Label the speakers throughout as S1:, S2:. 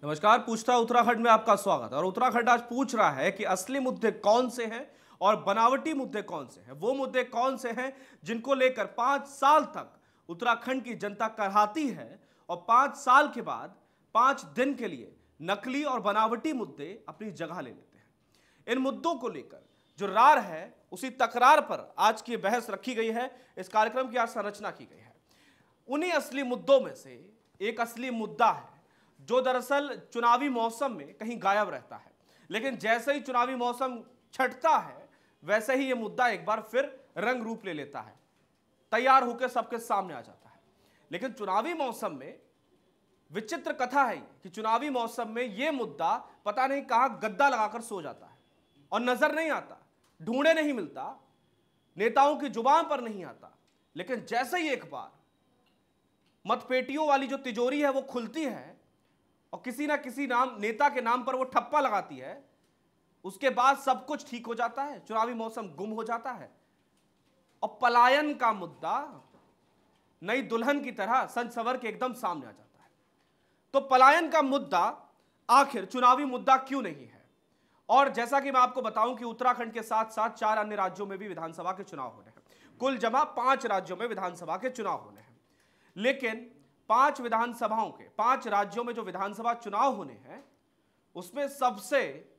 S1: नमस्कार। पूछता उत्तराखंड में आपका स्वागत। और उत्तराखंड आज पूछ रहा है कि असली मुद्दे कौन से हैं और बनावटी मुद्दे कौन से हैं। वो मुद्दे कौन से हैं जिनको लेकर 5 साल तक उत्तराखंड की जनता करहाती है और 5 साल के बाद 5 दिन के लिए नकली और बनावटी मुद्दे अपनी जगह ले लेते हैं। इन मुद्दों को लेकर जो रार है उसी तकरार पर आज की बहस रखी गई है। इस कार्यक्रम की आज संरचना की गई है। उन्हीं असली मुद्दों में से एक असली मुद्दा है जो दरअसल चुनावी मौसम में कहीं गायब रहता है, लेकिन जैसे ही चुनावी मौसम छटता है वैसे ही यह मुद्दा एक बार फिर रंग रूप ले लेता है, तैयार होकर सबके सामने आ जाता है। लेकिन चुनावी मौसम में विचित्र कथा है कि चुनावी मौसम में यह मुद्दा पता नहीं कहां गद्दा लगाकर सो जाता है और नजर नहीं आता, ढूंढे नहीं मिलता, नेताओं की जुबान पर नहीं आता। लेकिन जैसे ही एक बार मतपेटियों वाली जो तिजोरी है वो खुलती है और किसी ना किसी नेता के नाम पर वो ठप्पा लगाती है, उसके बाद सब कुछ ठीक हो जाता है, चुनावी मौसम गुम हो जाता है और पलायन का मुद्दा नई दुल्हन की तरह सज संवर के एकदम सामने आ जाता है। तो पलायन का मुद्दा आखिर चुनावी मुद्दा क्यों नहीं है? और जैसा कि मैं आपको बताऊं कि उत्तराखंड के साथ साथ 4 अन्य राज्यों में भी विधानसभा के चुनाव होने हैं। कुल जमा 5 राज्यों में विधानसभा के चुनाव होने हैं। लेकिन 5 विधानसभाओं के 5 राज्यों में जो विधानसभा चुनाव होने हैं उसमें सबसे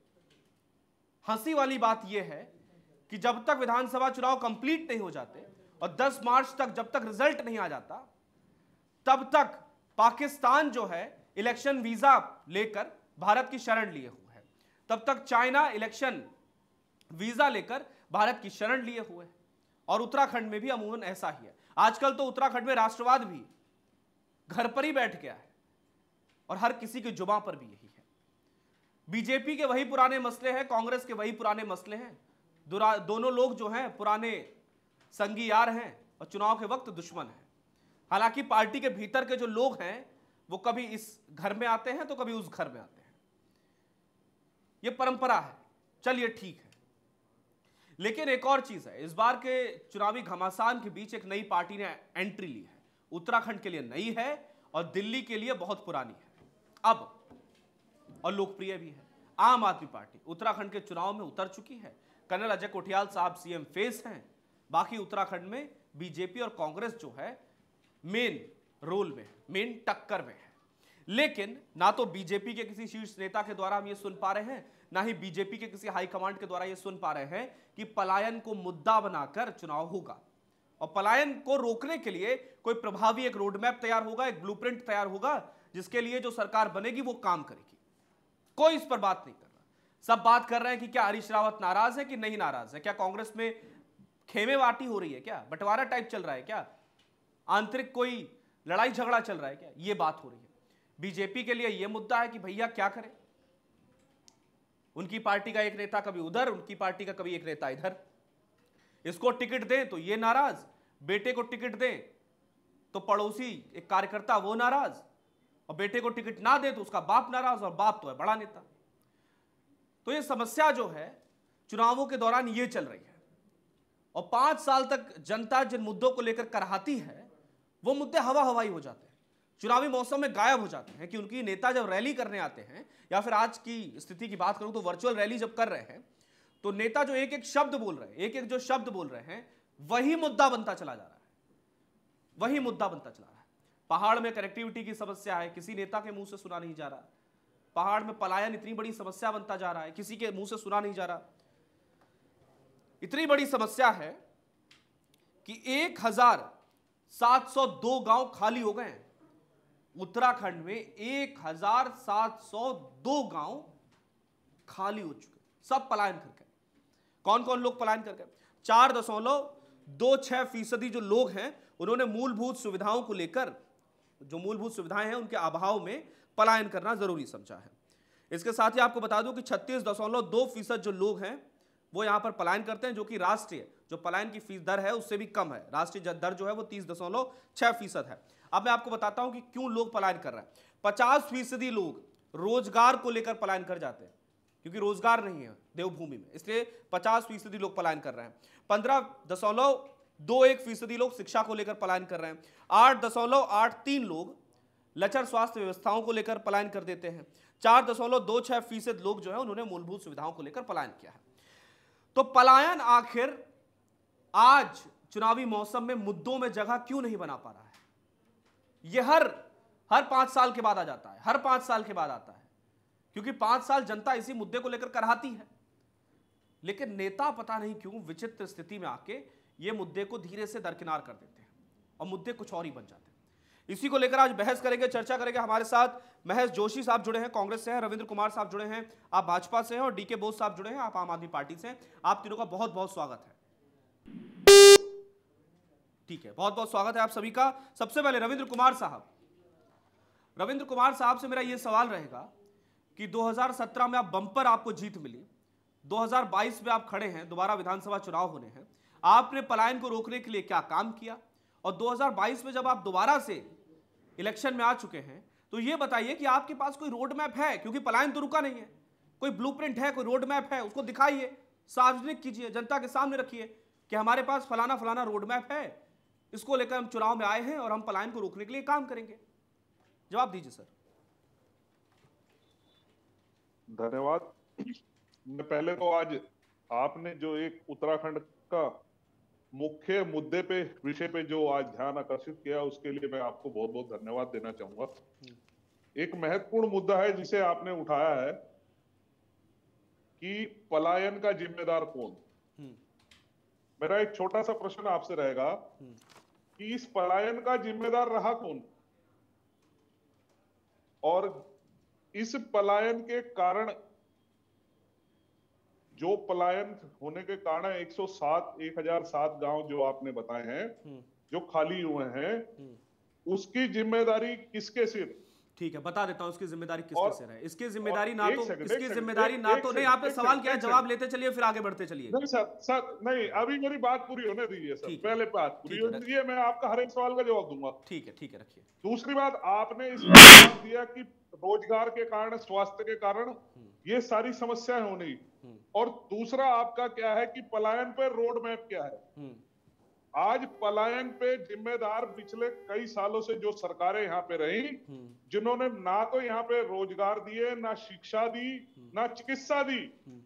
S1: हंसी वाली बात यह है कि जब तक विधानसभा चुनाव कंप्लीट नहीं हो जाते और 10 मार्च तक जब तक रिजल्ट नहीं आ जाता तब तक पाकिस्तान जो है इलेक्शन वीजा लेकर भारत की शरण लिए हुए है, तब तक चाइना इलेक्शन वीजा लेकर भारत की शरण लिए हुए है। और उत्तराखंड में भी अमूमन ऐसा ही है। आजकल तो उत्तराखंड में राष्ट्रवाद भी घर पर ही बैठ गया है और हर किसी की जुबान पर भी यही है। बीजेपी के वही पुराने मसले हैं, कांग्रेस के वही पुराने मसले हैं। दोनों लोग जो हैं पुराने संगी यार हैं और चुनाव के वक्त दुश्मन हैं। हालांकि पार्टी के भीतर के जो लोग हैं वो कभी इस घर में आते हैं तो कभी उस घर में आते हैं। ये परंपरा है, चलिए ठीक है। लेकिन एक और चीज है, इस बार के चुनावी घमासान के बीच एक नई पार्टी ने एंट्री ली है। उत्तराखंड के लिए नई है और दिल्ली के लिए बहुत पुरानी है अब, और लोकप्रिय भी है। आम आदमी पार्टी उत्तराखंड के चुनाव में उतर चुकी है। कर्नल अजय कोठियाल साहब सीएम फेस हैं। बाकी उत्तराखंड में बीजेपी और कांग्रेस जो है मेन रोल में है, मेन टक्कर में है। लेकिन ना तो बीजेपी के किसी शीर्ष नेता के द्वारा हम ये सुन पा रहे हैं, ना ही बीजेपी के किसी हाईकमांड के द्वारा ये सुन पा रहे हैं कि पलायन को मुद्दा बनाकर चुनाव होगा और पलायन को रोकने के लिए कोई प्रभावी एक रोड मैप तैयार होगा, एक ब्लूप्रिंट तैयार होगा जिसके लिए जो सरकार बनेगी वो काम करेगी। कोई इस पर बात नहीं कर रहा। सब बात कर रहे हैं कि क्या हरीश रावत नाराज है कि नहीं नाराज है, क्या कांग्रेस में खेमेबाटी हो रही है, क्या बंटवारा टाइप चल रहा है, क्या आंतरिक कोई लड़ाई झगड़ा चल रहा है, क्या ये बात हो रही है। बीजेपी के लिए यह मुद्दा है कि भैया क्या करें, उनकी पार्टी का एक नेता कभी उधर, उनकी पार्टी का कभी एक नेता इधर। इसको टिकट दें तो ये नाराज, बेटे को टिकट दें तो पड़ोसी एक कार्यकर्ता वो नाराज, और बेटे को टिकट ना दे तो उसका बाप नाराज, और बाप तो है बड़ा नेता। तो ये समस्या जो है चुनावों के दौरान ये चल रही है और 5 साल तक जनता जिन मुद्दों को लेकर करहाती है वो मुद्दे हवा हवाई हो जाते हैं, चुनावी मौसम में गायब हो जाते हैं। कि उनकी नेता जब रैली करने आते हैं, या फिर आज की स्थिति की बात करूं तो वर्चुअल रैली जब कर रहे हैं तो नेता जो एक एक शब्द बोल रहे हैं, एक एक जो शब्द बोल रहे हैं वही मुद्दा बनता चला जा रहा है, वही मुद्दा बनता चला रहा है। पहाड़ में कनेक्टिविटी की समस्या है, किसी नेता के मुंह से सुना नहीं जा रहा। पहाड़ में पलायन इतनी बड़ी समस्या बनता जा रहा है, किसी के मुंह से सुना नहीं जा रहा। इतनी बड़ी समस्या है कि 1702 गांव खाली हो गए हैं। उत्तराखंड में 1702 गांव खाली हो चुके, सब पलायन करके। कौन कौन लोग पलायन करके? 4.26% जो लोग हैं उन्होंने मूलभूत सुविधाओं को लेकर, जो मूलभूत सुविधाएं हैं उनके अभाव में पलायन करना जरूरी समझा है। इसके साथ ही आपको बता दूं कि 36.2% जो लोग हैं वो यहां पर पलायन करते हैं, जो कि राष्ट्रीय जो पलायन की फीस दर है उससे भी कम है। राष्ट्रीय दर जो है वो 30.6% है। अब मैं आपको बताता हूं कि क्यों लोग पलायन कर रहे हैं। 50% लोग रोजगार को लेकर पलायन कर जाते हैं क्योंकि रोजगार नहीं है देवभूमि में, इसलिए 50% लोग पलायन कर रहे हैं। 15.21% लोग शिक्षा को लेकर पलायन कर रहे हैं। 8.83 लोग लचर स्वास्थ्य व्यवस्थाओं को लेकर पलायन कर देते हैं। 4.26% लोग जो है उन्होंने मूलभूत सुविधाओं को लेकर पलायन किया है। तो पलायन आखिर आज चुनावी मौसम में मुद्दों में जगह क्यों नहीं बना पा रहा है? यह हर 5 साल के बाद आ जाता है, हर 5 साल के बाद आता है, क्योंकि 5 साल जनता इसी मुद्दे को लेकर कराती है। लेकिन नेता पता नहीं क्यों विचित्र स्थिति में आके ये मुद्दे को धीरे से दरकिनार कर देते हैं और मुद्दे कुछ और ही बन जाते हैं। इसी को लेकर आज बहस करेंगे, चर्चा करेंगे। हमारे साथ महेश जोशी साहब जुड़े हैं, कांग्रेस से हैं, रविंद्र कुमार साहब जुड़े हैं, आप भाजपा से हैं, और डीके बोस साहब जुड़े हैं, आप आम आदमी पार्टी से हैं। आप तीनों का बहुत बहुत स्वागत है। ठीक है, बहुत बहुत स्वागत है आप सभी का। सबसे पहले रविंद्र कुमार साहब से मेरा यह सवाल रहेगा कि 2017 में आप बंपर आपको जीत मिली, 2022 में आप खड़े हैं, दोबारा विधानसभा चुनाव होने हैं, आपने पलायन को रोकने के लिए क्या काम किया? और 2022 में जब आप दोबारा से इलेक्शन में आ चुके हैं तो ये बताइए कि आपके पास कोई रोड मैप है, क्योंकि पलायन तो रुका नहीं है, कोई ब्लूप्रिंट है, कोई रोड मैप है, उसको दिखाइए, सार्वजनिक कीजिए, जनता के सामने रखिए कि हमारे पास फलाना फलाना रोड मैप है, इसको लेकर हम चुनाव में आए हैं और हम पलायन को रोकने के लिए काम करेंगे। जवाब दीजिए सर।
S2: धन्यवाद। मैं पहले तो आज आपने जो एक उत्तराखंड का मुख्य मुद्दे पे विषय पे जो आज ध्यान आकर्षित किया उसके लिए मैं आपको बहुत बहुत धन्यवाद देना चाहूंगा। एक महत्वपूर्ण मुद्दा है जिसे आपने उठाया है कि पलायन का जिम्मेदार कौन। मेरा एक छोटा सा प्रश्न आपसे रहेगा कि इस पलायन का जिम्मेदार रहा कौन, और इस पलायन के कारण, जो पलायन होने के कारण 1007 गांव जो आपने बताए हैं जो खाली हुए हैं, उसकी जिम्मेदारी किसके सिर?
S1: ठीक है, बता देता हूं उसकी जिम्मेदारी किसके सिर है। इसकी जिम्मेदारी ना तो इसकी जिम्मेदारी ना तो नहीं, आपने सवाल किया, जवाब लेते चलिए फिर आगे बढ़ते चलिए।
S2: नहीं सर नहीं, अभी मेरी बात पूरी होने दीजिए सर, पहले बात पूरी होने दीजिए, मैं आपका हर एक सवाल का जवाब दूंगा।
S1: ठीक है रखिए।
S2: दूसरी बात, आपने इस जवाब दिया कि रोजगार के कारण, स्वास्थ्य के कारण ये सारी समस्याएं होनी, और दूसरा आपका क्या है कि पलायन पे रोड मैप क्या है। आज पलायन पे जिम्मेदार पिछले कई सालों से जो सरकारें यहाँ पे रही, जिन्होंने ना तो यहाँ पे रोजगार दिए, ना शिक्षा दी, ना चिकित्सा दी।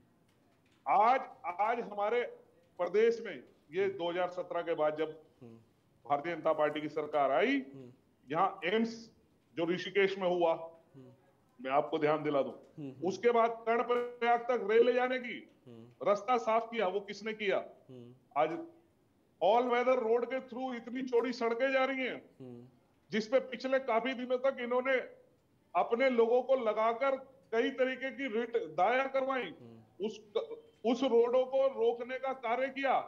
S2: आज हमारे प्रदेश में ये 2017 के बाद जब भारतीय जनता पार्टी की सरकार आई, यहाँ एम्स जो ऋषिकेश में हुआ, मैं आपको ध्यान दिला दूं, उसके बाद कर्णप्रयाग तक रेल ले जाने की रास्ता साफ किया, वो किसने किया? आज ऑल वेदर रोड के थ्रू इतनी चौड़ी सड़कें जा रही हैं जिसपे पिछले काफी दिनों तक इन्होंने अपने लोगों को लगाकर कई तरीके की रिट दायर करवाई, उस रोडों को रोकने का कार्य किया।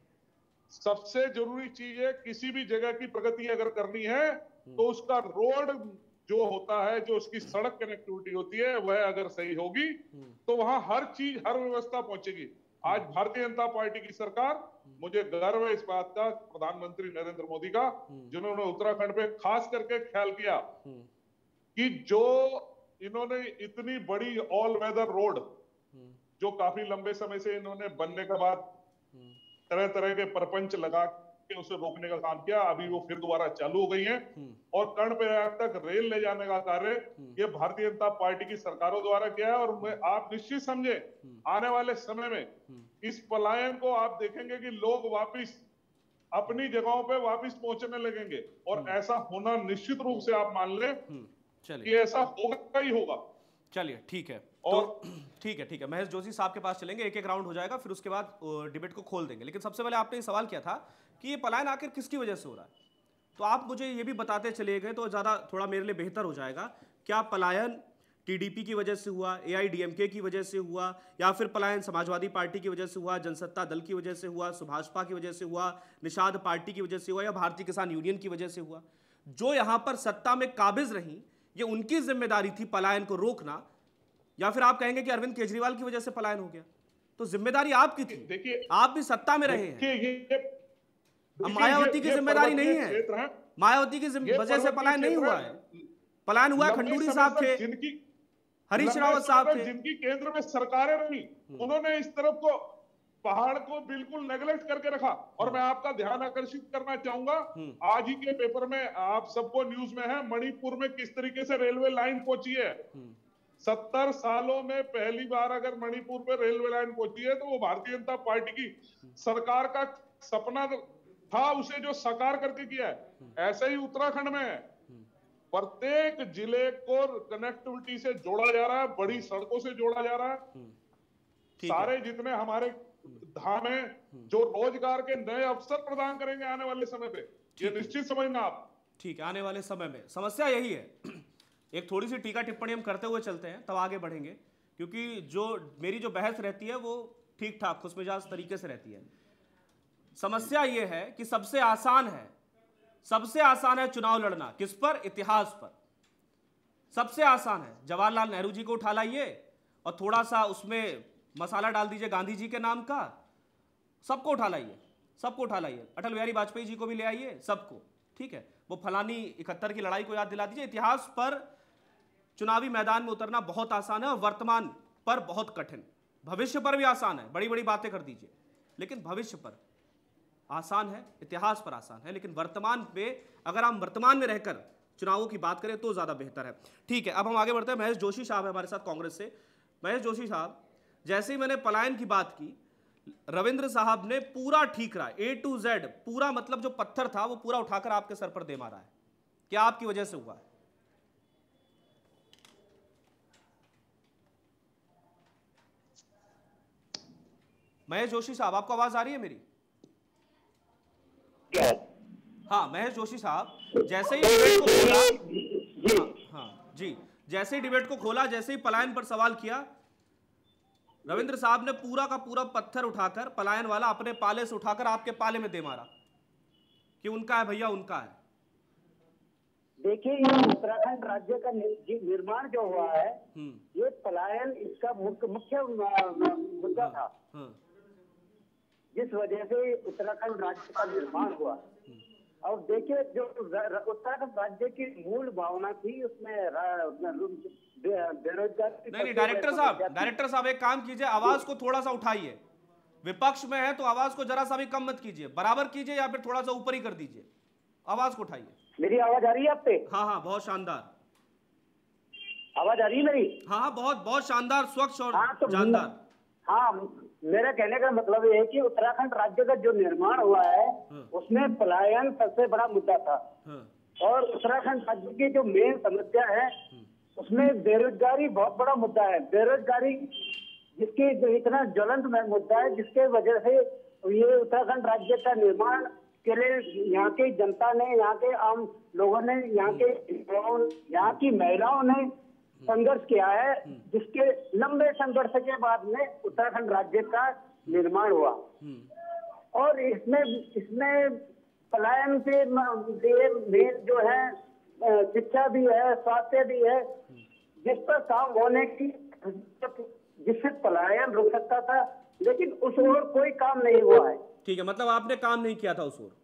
S2: सबसे जरूरी चीज है, किसी भी जगह की प्रगति अगर करनी है तो उसका रोड जो होता है, जो उसकी सड़क कनेक्टिविटी होती है, वह अगर सही होगी तो वहां हर चीज, हर व्यवस्था पहुंचेगी। आज भारतीय जनता पार्टी की सरकार, मुझे गर्व है इस बात का, प्रधानमंत्री नरेंद्र मोदी का, जिन्होंने उत्तराखंड पे खास करके ख्याल किया कि जो इन्होंने इतनी बड़ी ऑल वेदर रोड जो काफी लंबे समय से इन्होंने बनने के बाद तरह तरह के परपंच लगा के उसे रोकने का काम किया, अभी वो फिर दोबारा चालू हो गई हैं, और कर्णप्रयाग तक रेल ले जाने का कार्य ये भारतीय जनता पार्टी की सरकारों द्वारा किया है। और आप निश्चित समझे, आने वाले समय में इस पलायन को आप देखेंगे कि लोग वापिस अपनी जगहों पे वापिस पहुंचने लगेंगे, और ऐसा होना निश्चित रूप से आप मान लें कि ऐसा होगा ही होगा।
S1: चलिए ठीक है, और तो ठीक है महेश जोशी साहब के पास चलेंगे, एक राउंड हो जाएगा, फिर उसके बाद डिबेट को खोल देंगे। लेकिन सबसे पहले आपने ये सवाल किया था कि ये पलायन आखिर किसकी वजह से हो रहा है, तो आप मुझे ये भी बताते चले गए तो ज़्यादा थोड़ा मेरे लिए बेहतर हो जाएगा। क्या पलायन टीडीपी की वजह से हुआ, एआईडीएमके की वजह से हुआ, या फिर पलायन समाजवादी पार्टी की वजह से हुआ, जनसत्ता दल की वजह से हुआ, सुभाषपा की वजह से हुआ, निषाद पार्टी की वजह से हुआ, या भारतीय किसान यूनियन की वजह से हुआ? जो यहाँ पर सत्ता में काबिज रही, ये उनकी जिम्मेदारी थी पलायन को रोकना, या फिर आप कहेंगे कि अरविंद केजरीवाल की वजह से पलायन हो गया? तो जिम्मेदारी आपकी थी, देखिए आप भी सत्ता में रहे हैं। मायावती की जिम्मेदारी नहीं है, मायावती की वजह से पलायन नहीं हुआ है। पलायन हुआ खंडूरी साहब थे, हरीश रावत साहब थे,
S2: जिनकी केंद्र में सरकारें रही, उन्होंने इस तरफ को पहाड़ को बिल्कुल नेगलेक्ट करके रखा। और मैं आपका ध्यान आकर्षित करना चाहूंगा, आज ही के पेपर में आप सबको न्यूज में है, मणिपुर में किस तरीके से रेलवे लाइन पहुंची है। 70 सालों में पहली बार अगर मणिपुर पे रेलवे लाइन पहुंची है तो वो भारतीय जनता पार्टी की सरकार का सपना था, उसे जो साकार करके किया है। ऐसे ही उत्तराखंड में है, प्रत्येक जिले को कनेक्टिविटी से जोड़ा जा रहा है, बड़ी सड़कों से जोड़ा जा रहा है। सारे जितने हमारे धाम है जो रोजगार के नए अवसर प्रदान करेंगे आने वाले समय पे, ये निश्चित समझना आप।
S1: ठीक है, आने वाले समय में समस्या यही है। एक थोड़ी सी टीका टिप्पणी हम करते हुए चलते हैं, तब आगे बढ़ेंगे, क्योंकि जो मेरी जो बहस रहती है वो ठीक ठाक खुशमिजाज तरीके से रहती है। समस्या ये है कि सबसे आसान है चुनाव लड़ना, किस पर? इतिहास पर। सबसे आसान है, जवाहरलाल नेहरू जी को उठा लाइए और थोड़ा सा उसमें मसाला डाल दीजिए गांधी जी के नाम का, सबको उठा लाइए, अटल बिहारी वाजपेयी जी को भी ले आइए, सबको। ठीक है, वो फलानी 71 की लड़ाई को याद दिला दीजिए। इतिहास पर चुनावी मैदान में उतरना बहुत आसान है और वर्तमान पर बहुत कठिन। भविष्य पर भी आसान है, बड़ी बड़ी बातें कर दीजिए, लेकिन भविष्य पर आसान है, इतिहास पर आसान है, लेकिन वर्तमान पे अगर हम वर्तमान में रहकर चुनावों की बात करें तो ज्यादा बेहतर है। ठीक है, अब हम आगे बढ़ते हैं। महेश जोशी साहब है हमारे साथ कांग्रेस से। महेश जोशी साहब, जैसे ही मैंने पलायन की बात की, रविंद्र साहब ने पूरा ठीक रहा, A to Z पूरा, मतलब जो पत्थर था वो पूरा उठाकर आपके सर पर दे मारा है। क्या आपकी वजह से हुआ है? महेश जोशी साहब, आपको आवाज आ रही है मेरी? हाँ महेश जोशी साहब, जैसे ही डिबेट को खोला, हाँ जी, जैसे ही डिबेट को खोला, जैसे ही पलायन पर सवाल किया, रविंद्र साहब ने पूरा का पूरा पत्थर उठाकर, पलायन वाला अपने पाले से उठाकर आपके पाले में दे मारा कि उनका है भैया, उनका है।
S3: देखिए, ये उत्तराखंड राज्य का निर्माण जो हुआ है, ये पलायन इसका मुख्य मुद्दा था, जिस वजह से उत्तराखंड राज्य का निर्माण हुआ। और देखिए, जो उत्तराखंड राज्य की मूल भावना थी उसमें बेरोजगारी।
S1: नहीं, डायरेक्टर साहब एक काम कीजिए, आवाज को थोड़ा सा उठाइए। विपक्ष में है तो आवाज को जरा सा भी कम मत कीजिए, बराबर कीजिए या फिर थोड़ा सा ऊपर ही कर दीजिए। आवाज को उठाइए।
S3: मेरी आवाज आ रही है आप पे?
S1: हाँ, बहुत शानदार
S3: आवाज आ रही है मेरी।
S1: हाँ, बहुत शानदार, स्वच्छ और शानदार।
S3: हाँ, मेरा कहने का मतलब ये है कि उत्तराखंड राज्य का जो निर्माण हुआ है उसमें पलायन सबसे बड़ा मुद्दा था। और उत्तराखंड राज्य की जो मेन समस्या है उसमें बेरोजगारी बहुत बड़ा मुद्दा है। बेरोजगारी जिसकी जो इतना ज्वलंत मुद्दा है, जिसके वजह से ये उत्तराखंड राज्य का निर्माण के लिए यहाँ की जनता ने, यहाँ के आम लोगों ने, यहाँ के यहाँ की महिलाओं ने संघर्ष किया है, जिसके लंबे संघर्ष के बाद में उत्तराखंड राज्य का निर्माण हुआ। और इसमें पलायन से मेन जो है शिक्षा भी है, स्वास्थ्य भी है, जिस पर काम होने की, जिससे पलायन रुक सकता था, लेकिन उस ओर कोई काम नहीं हुआ है।
S1: ठीक है, मतलब आपने काम नहीं किया था उस ओर।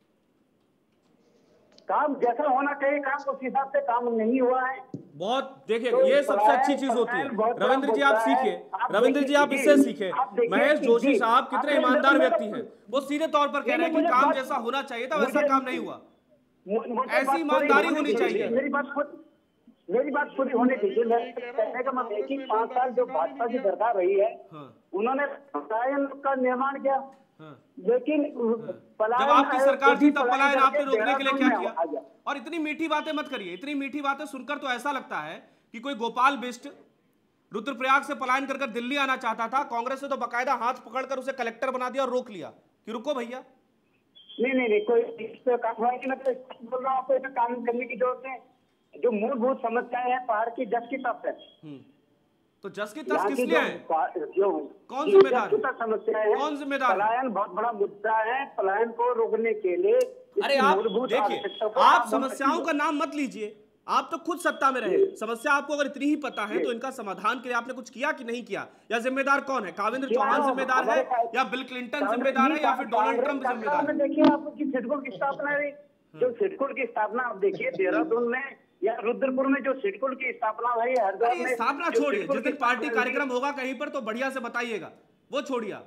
S3: काम जैसा होना चाहिए काम, उस हिसाब से काम नहीं हुआ है।
S1: बहुत देखिए, तो ये सबसे अच्छी चीज होती है। रविंद्र जी आप सीखिए, रविंद्र जी आप इससे सीखे। महेश जोशी साहब कितने ईमानदार व्यक्ति हैं, वो सीधे तौर पर कह रहे हैं कि काम जैसा होना चाहिए था वैसा काम नहीं हुआ। ऐसी ईमानदारी होनी चाहिए।
S3: मेरी बात पूरी होनी चाहिए। कहने का मतलब है कि 5 साल जो भाजपा की सरकार रही है, उन्होंने पलायन का निर्माण किया, लेकिन
S1: जब आपकी सरकार थी तब पलायन आपने रोकने के लिए क्या किया? और इतनी मीठी बातें मत करिए, इतनी मीठी बातें सुनकर तो ऐसा लगता है कि कोई गोपाल बिष्ट रुद्रप्रयाग से पलायन कर दिल्ली आना चाहता था, कांग्रेस ने तो बकायदा हाथ पकड़कर उसे कलेक्टर बना दिया और रोक लिया कि रुको भैया।
S3: नहीं, कोई काम बोल रहा हूँ, आपको काम करने की जरूरत है। जो मूलभूत समस्याएं हैं पहाड़ की, जस की तस है।
S1: तो जस की तस किस लिए है?
S3: कौन जिम्मेदार है? समस्या है,
S1: कौन जिम्मेदार?
S3: पलायन बहुत बड़ा मुद्दा है। पलायन को रोकने के लिए
S1: अरे आप देखिए, आप समस्याओं का नाम मत लीजिए, आप तो खुद सत्ता में रहे। समस्या आपको अगर इतनी ही पता है तो इनका समाधान के लिए आपने कुछ किया कि नहीं किया? या जिम्मेदार कौन है? कावेंद्र चौहान जिम्मेदार है, या बिल क्लिंटन जिम्मेदार है, या फिर डोनाल्ड ट्रंप जिम्मेदार है?
S3: देखिए, आपको सिडकुल की स्थापना है, जो सिडकुल की स्थापना आप देखिए देहरादून में या रुद्रपुर में जो सिडकुल की स्थापना हुई, हरिद्वार में
S1: स्थापना छोड़िए, जिस दिन पार्टी कार्यक्रम होगा कहीं पर तो बढ़िया से बताइएगा, वो छोड़िए।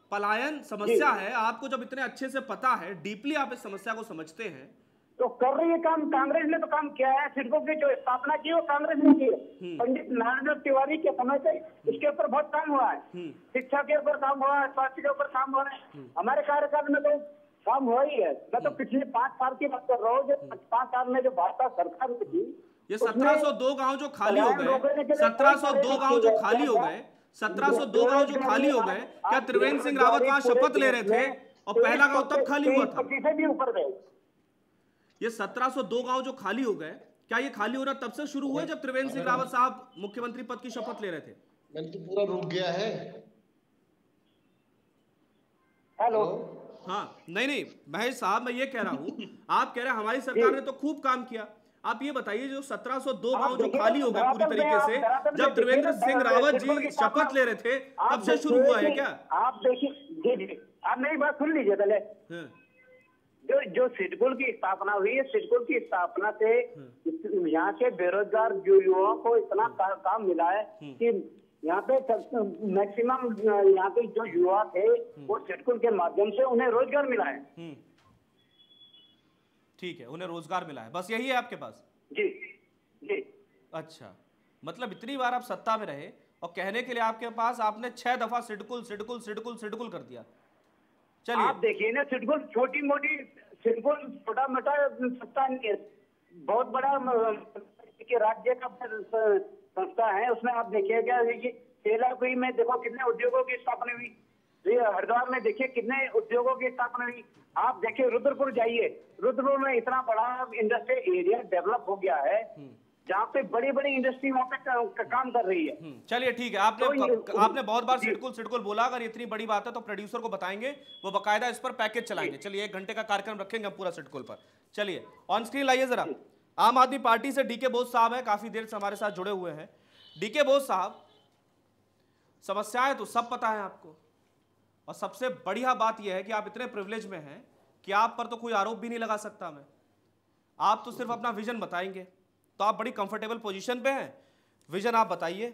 S1: पलायन समस्या है, आपको जब इतने अच्छे से पता है, डीपली आप इस समस्या को समझते हैं,
S3: तो कर रही है काम। कांग्रेस ने तो काम किया है, सिडको की जो स्थापना की वो कांग्रेस ने की है। पंडित नारायण तिवारी के समय से इसके ऊपर बहुत काम हुआ है, शिक्षा के ऊपर काम हुआ है, स्वास्थ्य के ऊपर काम हुआ है। हमारे कार्यकाल में तो काम हुआ ही है। मैं तो पिछले 5 साल की बात कर रहा हूँ, जो 5 साल में जो भाजपा सरकार में थी,
S1: ये 1702 गांव जो खाली हो गए, 1702 गांव जो खाली हो गए, 1702 गांव जो खाली हो गए, क्या त्रिवेंद्र सिंह रावत वहां शपथ ले रहे थे और पहला गांव तब खाली हुआ था?
S3: भी ऊपर गए।
S1: ये 1702 गांव जो खाली हो गए, क्या ये खाली होना तब से शुरू हुआ जब त्रिवेंद्र सिंह रावत साहब मुख्यमंत्री पद की शपथ ले रहे थे?
S4: मैंने तो पूरा रुक गया है।
S3: हेलो।
S1: हाँ, नहीं महेश साहब, मैं ये कह रहा हूँ, आप कह रहे हैं हमारी सरकार ने तो खूब काम किया। आप ये बताइए, जो 1702 गांव जो खाली हो गए पूरी तरीके से, जब त्रिवेंद्र सिंह रावत जी शपथ ले रहे थे, तब से शुरू हुआ है क्या?
S3: आप देखिए जी, आप मेरी बात सुन लीजिए पहले। जो सिडकुल की स्थापना हुई है, सिडकुल की स्थापना से यहाँ के बेरोजगार जो युवाओं को इतना काम मिला है कि यहाँ पे मैक्सिमम यहाँ पे जो युवा थे वो सिडकुल के माध्यम से उन्हें रोजगार मिला है।
S1: ठीक है, उन्हें रोजगार मिला है, बस यही है आपके पास?
S3: जी जी।
S1: अच्छा, मतलब इतनी बार आप सत्ता में रहे और कहने के लिए आपके पास, आपने 6 दफा सिडकुल सिडकुल सिडकुल सिडकुल कर दिया। चलिए,
S3: आप देखिए ना, सिडकुल छोटी मोटी, सिडकुल छोटा मोटा सत्ता नहीं है, बहुत बड़ा राज्य का संस्था है। उसमें आप देखिए क्या, तेलाकुई में देखो कितने उद्योगों की स्थापना हुई, हरिद्वार में देखिए कितने उद्योगों की स्थापना हुई। आप देखिए रुद्रपुर जाइए, रुद्रपुर में इतना बड़ा इंडस्ट्रियल एरिया डेवलप हो गया है जहाँ पे बड़ी बड़ी इंडस्ट्री वहाँ पे काम कर रही है।
S1: चलिए ठीक है, आपने बहुत बार सिडकुल सिडकुल बोला। अगर इतनी बड़ी बात है तो प्रोड्यूसर को बताएंगे, वो बकायदा इस पर पैकेज चलाएंगे। चलिए, 1 घंटे का कार्यक्रम रखेंगे हम पूरा सिडकुल पर। चलिए, ऑन स्क्रीन लाइए जरा। आम आदमी पार्टी से डीके बोस साहब है, काफी देर से हमारे साथ जुड़े हुए हैं। डीके बोस साहब, समस्याएं तो सब पता है आपको, और सबसे बढ़िया बात यह है कि आप इतने प्रिविलेज में हैं कि आप पर तो कोई आरोप भी नहीं लगा सकता मैं। आप तो सिर्फ अपना विजन बताएंगे, तो आप बड़ी कंफर्टेबल पोजीशन पे हैं। विजन आप बताइए।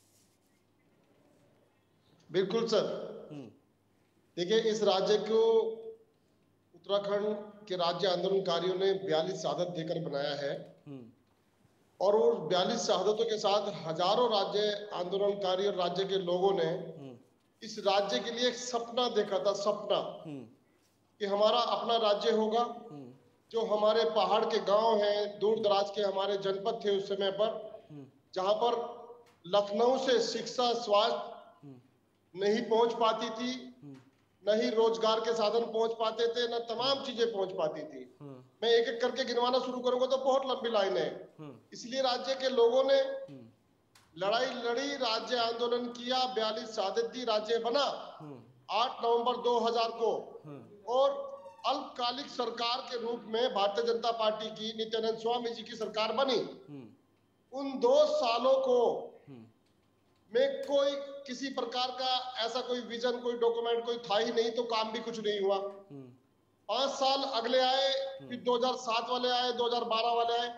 S4: बिल्कुल सर। देखिए, इस राज्य को उत्तराखंड के राज्य आंदोलनकारियों ने 42 शहादत देकर बनाया है, और वो 42 शहादतों के साथ हजारों राज्य आंदोलनकारी और राज्य के लोगों ने इस राज्य के लिए एक सपना देखा था, सपना कि हमारा अपना राज्य होगा। जो हमारे पहाड़ के गांव हैं, दूर दराज के हमारे जनपद थे उस समय पर, जहां पर लखनऊ से शिक्षा, स्वास्थ्य नहीं पहुंच पाती थी, न ही रोजगार के साधन पहुंच पाते थे, न तमाम चीजें पहुंच पाती थी। मैं एक एक करके गिनवाना शुरू करूंगा तो बहुत लंबी लाइन है। इसलिए राज्य के लोगों ने लड़ाई लड़ी, राज्य आंदोलन किया, 42 शहादत दी, राज्य बना 8 नवंबर 2000 को। और अल्पकालिक सरकार के रूप में भारतीय जनता पार्टी की नित्यानंद स्वामी जी की सरकार बनी। उन 2 सालों को में कोई किसी प्रकार का ऐसा कोई विजन, कोई डॉक्यूमेंट कोई था ही नहीं, तो काम भी कुछ नहीं हुआ। 5 साल अगले आए, फिर 2007 वाले आए, 2012 वाले आए।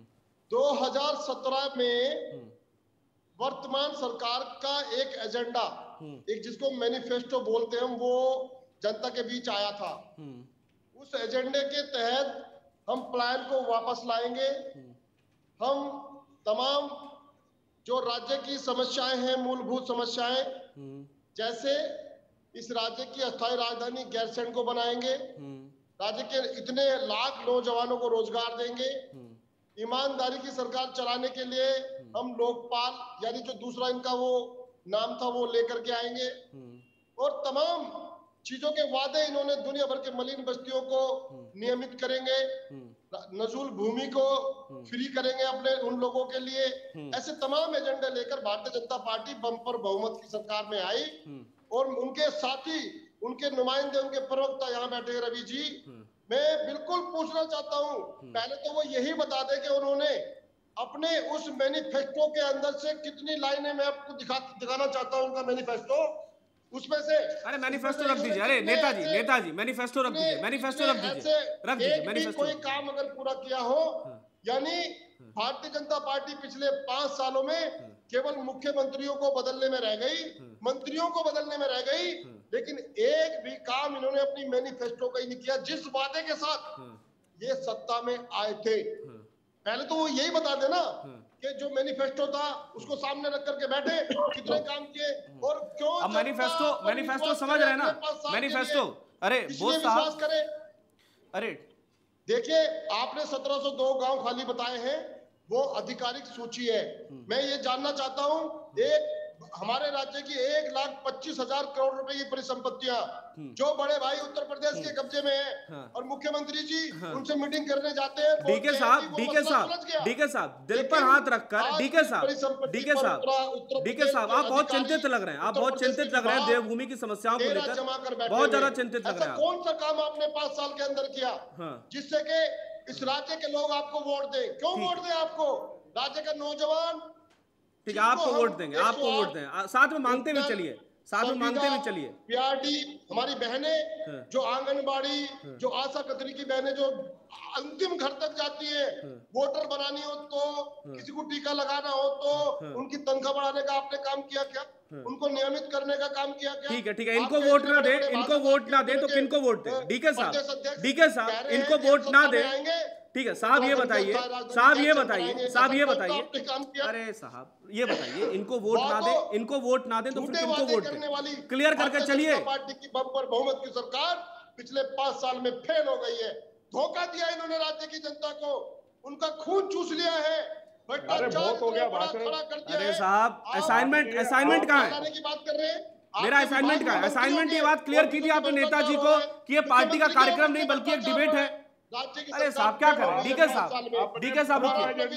S4: 2017 में वर्तमान सरकार का एक एजेंडा, एक जिसको मैनिफेस्टो बोलते हैं, वो जनता के बीच आया था। उस एजेंडे के तहत हम प्लान को वापस लाएंगे। हम तमाम जो राज्य की समस्याएं हैं, मूलभूत समस्याएं, जैसे इस राज्य की अस्थायी राजधानी गैरसैंण को बनाएंगे, राज्य के इतने लाख नौजवानों को रोजगार देंगे, ईमानदारी की सरकार चलाने के लिए हम लोकपाल, यानी जो दूसरा इनका वो नाम था, वो लेकर के आएंगे। और तमाम चीजों के वादे इन्होंने दुनिया भर के मलिन बस्तियों को नियमित करेंगे, नजूल भूमि को फ्री करेंगे अपने उन लोगों के लिए। ऐसे तमाम एजेंडे लेकर भारतीय जनता पार्टी बम्पर बहुमत की सरकार में आई। और उनके साथी, उनके नुमाइंदे, उनके प्रवक्ता यहाँ बैठे रवि जी, मैं बिल्कुल पूछना चाहता हूँ, पहले तो वो यही बता दे कि उन्होंने अपने उस मैनिफेस्टो के अंदर से कितनी लाइनें, मैं आपको दिखाना चाहता हूँ उनका मैनिफेस्टो, उसमें से।
S1: अरे मैनिफेस्टो रख दीजिए, अरे नेताजी मैनिफेस्टो रख दीजिए, मैनिफेस्टो रख दीजिए मैनिफेस्टो।
S4: कोई काम अगर पूरा किया हो, यानी भारतीय जनता पार्टी पिछले 5 सालों में केवल मुख्यमंत्रियों को बदलने में रह गई, मंत्रियों को बदलने में रह गई, लेकिन एक भी काम इन्होंने अपनी मैनिफेस्टो का ही नहीं किया जिस वादे के साथ ये सत्ता में आए थे। पहले तो वो यही बता देना कि जो मैनिफेस्टो था उसको सामने रख करके बैठे, कितने काम किए और क्यों।
S1: अब मैनिफेस्टो समझ रहे हैं ना, मैनिफेस्टो। अरे बोस साहब,
S4: करे,
S1: अरे
S4: देखिए आपने 1702 गांव खाली बताए हैं, वो आधिकारिक सूची है। मैं ये जानना चाहता हूं, एक हमारे राज्य की 1,25,000 करोड़ रुपए की परिसंपत्तियां जो बड़े भाई उत्तर प्रदेश के कब्जे में है और मुख्यमंत्री जी उनसे मीटिंग करने जाते हैं।
S1: डीके साहब दिल पर हाथ रखकर, डीके साहब आप बहुत चिंतित लग रहे हैं, आप बहुत चिंतित लग रहे हैं देवभूमि की समस्याओं को लेकर, बहुत ज्यादा चिंतित लग रहे हैं।
S4: कौन सा काम आपने 5 साल के अंदर किया जिससे कि इस राज्य के लोग आपको वोट दें? क्यों वोट दें आपको? राज्य का नौजवान,
S1: ठीक है, आपको वोट देंगे, आपको वोट दें, साथ में मांगते भी चलिए, साथ में मांगते भी चलिए।
S4: पीआरडी हमारी बहनें जो आंगनबाड़ी, जो आशा कतरी की बहनें जो अंतिम घर तक जाती है, वोटर बनानी हो तो, किसी को टीका लगाना हो तो, उनकी तनख्वाह बढ़ाने का आपने काम किया क्या? उनको नियमित करने का काम किया क्या?
S1: ठीक है, इनको वोट ना दे, इनको वोट ना दे तो किनको वोट दे? डीके साहब इनको वोट ना दे, ठीक है साहब, ये बताइए, अरे साहब ये बताइए, इनको वोट ना दे, इनको वोट ना दे तो फिर किनको वोट दे? क्लियर करके चलिए।
S4: पार्टी की बम्पर बहुमत की सरकार पिछले 5 साल में फेल हो गई है। धोखा दिया इन्होंने राज्य की जनता को, उनका खून चूस लिया है।
S2: अरे बहुत हो गया भाषण।
S1: अरे साहब असाइनमेंट कहाँ है?
S4: की बात कर रहे हैं,
S1: मेरा असाइनमेंट कहाँ है? असाइनमेंट ये बात क्लियर की थी आपने नेताजी को कि ये पार्टी का कार्यक्रम नहीं बल्कि एक डिबेट है। अरे साहब क्या करें? डीके साहब रुकिए,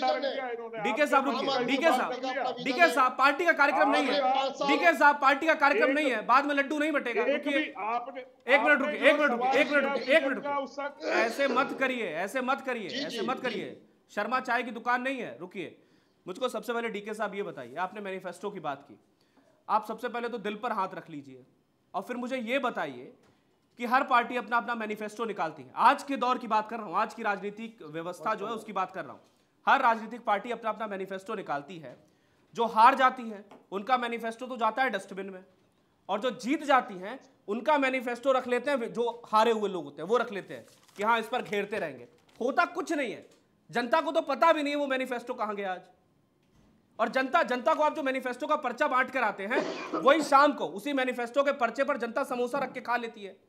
S1: डीके साहब पार्टी का कार्यक्रम नहीं है, डीके साहब पार्टी का कार्यक्रम नहीं है, बाद में लड्डू नहीं बटेगा। रुकिए एक मिनट रुकिए, ऐसे मत करिए, शर्मा चाय की दुकान नहीं है। रुकिए, मुझको सबसे पहले डीके साहब ये बताइए, आपने मैनिफेस्टो की बात की, आप सबसे पहले तो दिल पर हाथ रख लीजिए और फिर मुझे ये बताइए कि हर पार्टी अपना अपना मैनिफेस्टो निकालती है। आज के दौर की बात कर रहा हूं, आज की राजनीतिक व्यवस्था जो है उसकी बात कर रहा हूं। हर राजनीतिक पार्टी अपना अपना मैनिफेस्टो निकालती है। जो हार जाती है उनका मैनिफेस्टो तो जाता है डस्टबिन में, और जो जीत जाती हैं उनका मैनिफेस्टो रख लेते हैं, जो हारे हुए लोग होते हैं वो रख लेते हैं कि हाँ इस पर घेरते रहेंगे। होता कुछ नहीं है, जनता को तो पता भी नहीं है वो मैनिफेस्टो कहां गया आज। और जनता को आप जो मैनिफेस्टो का पर्चा बांट कर आते हैं, वही शाम को उसी मैनिफेस्टो के पर्चे पर जनता समोसा रख के खा लेती है।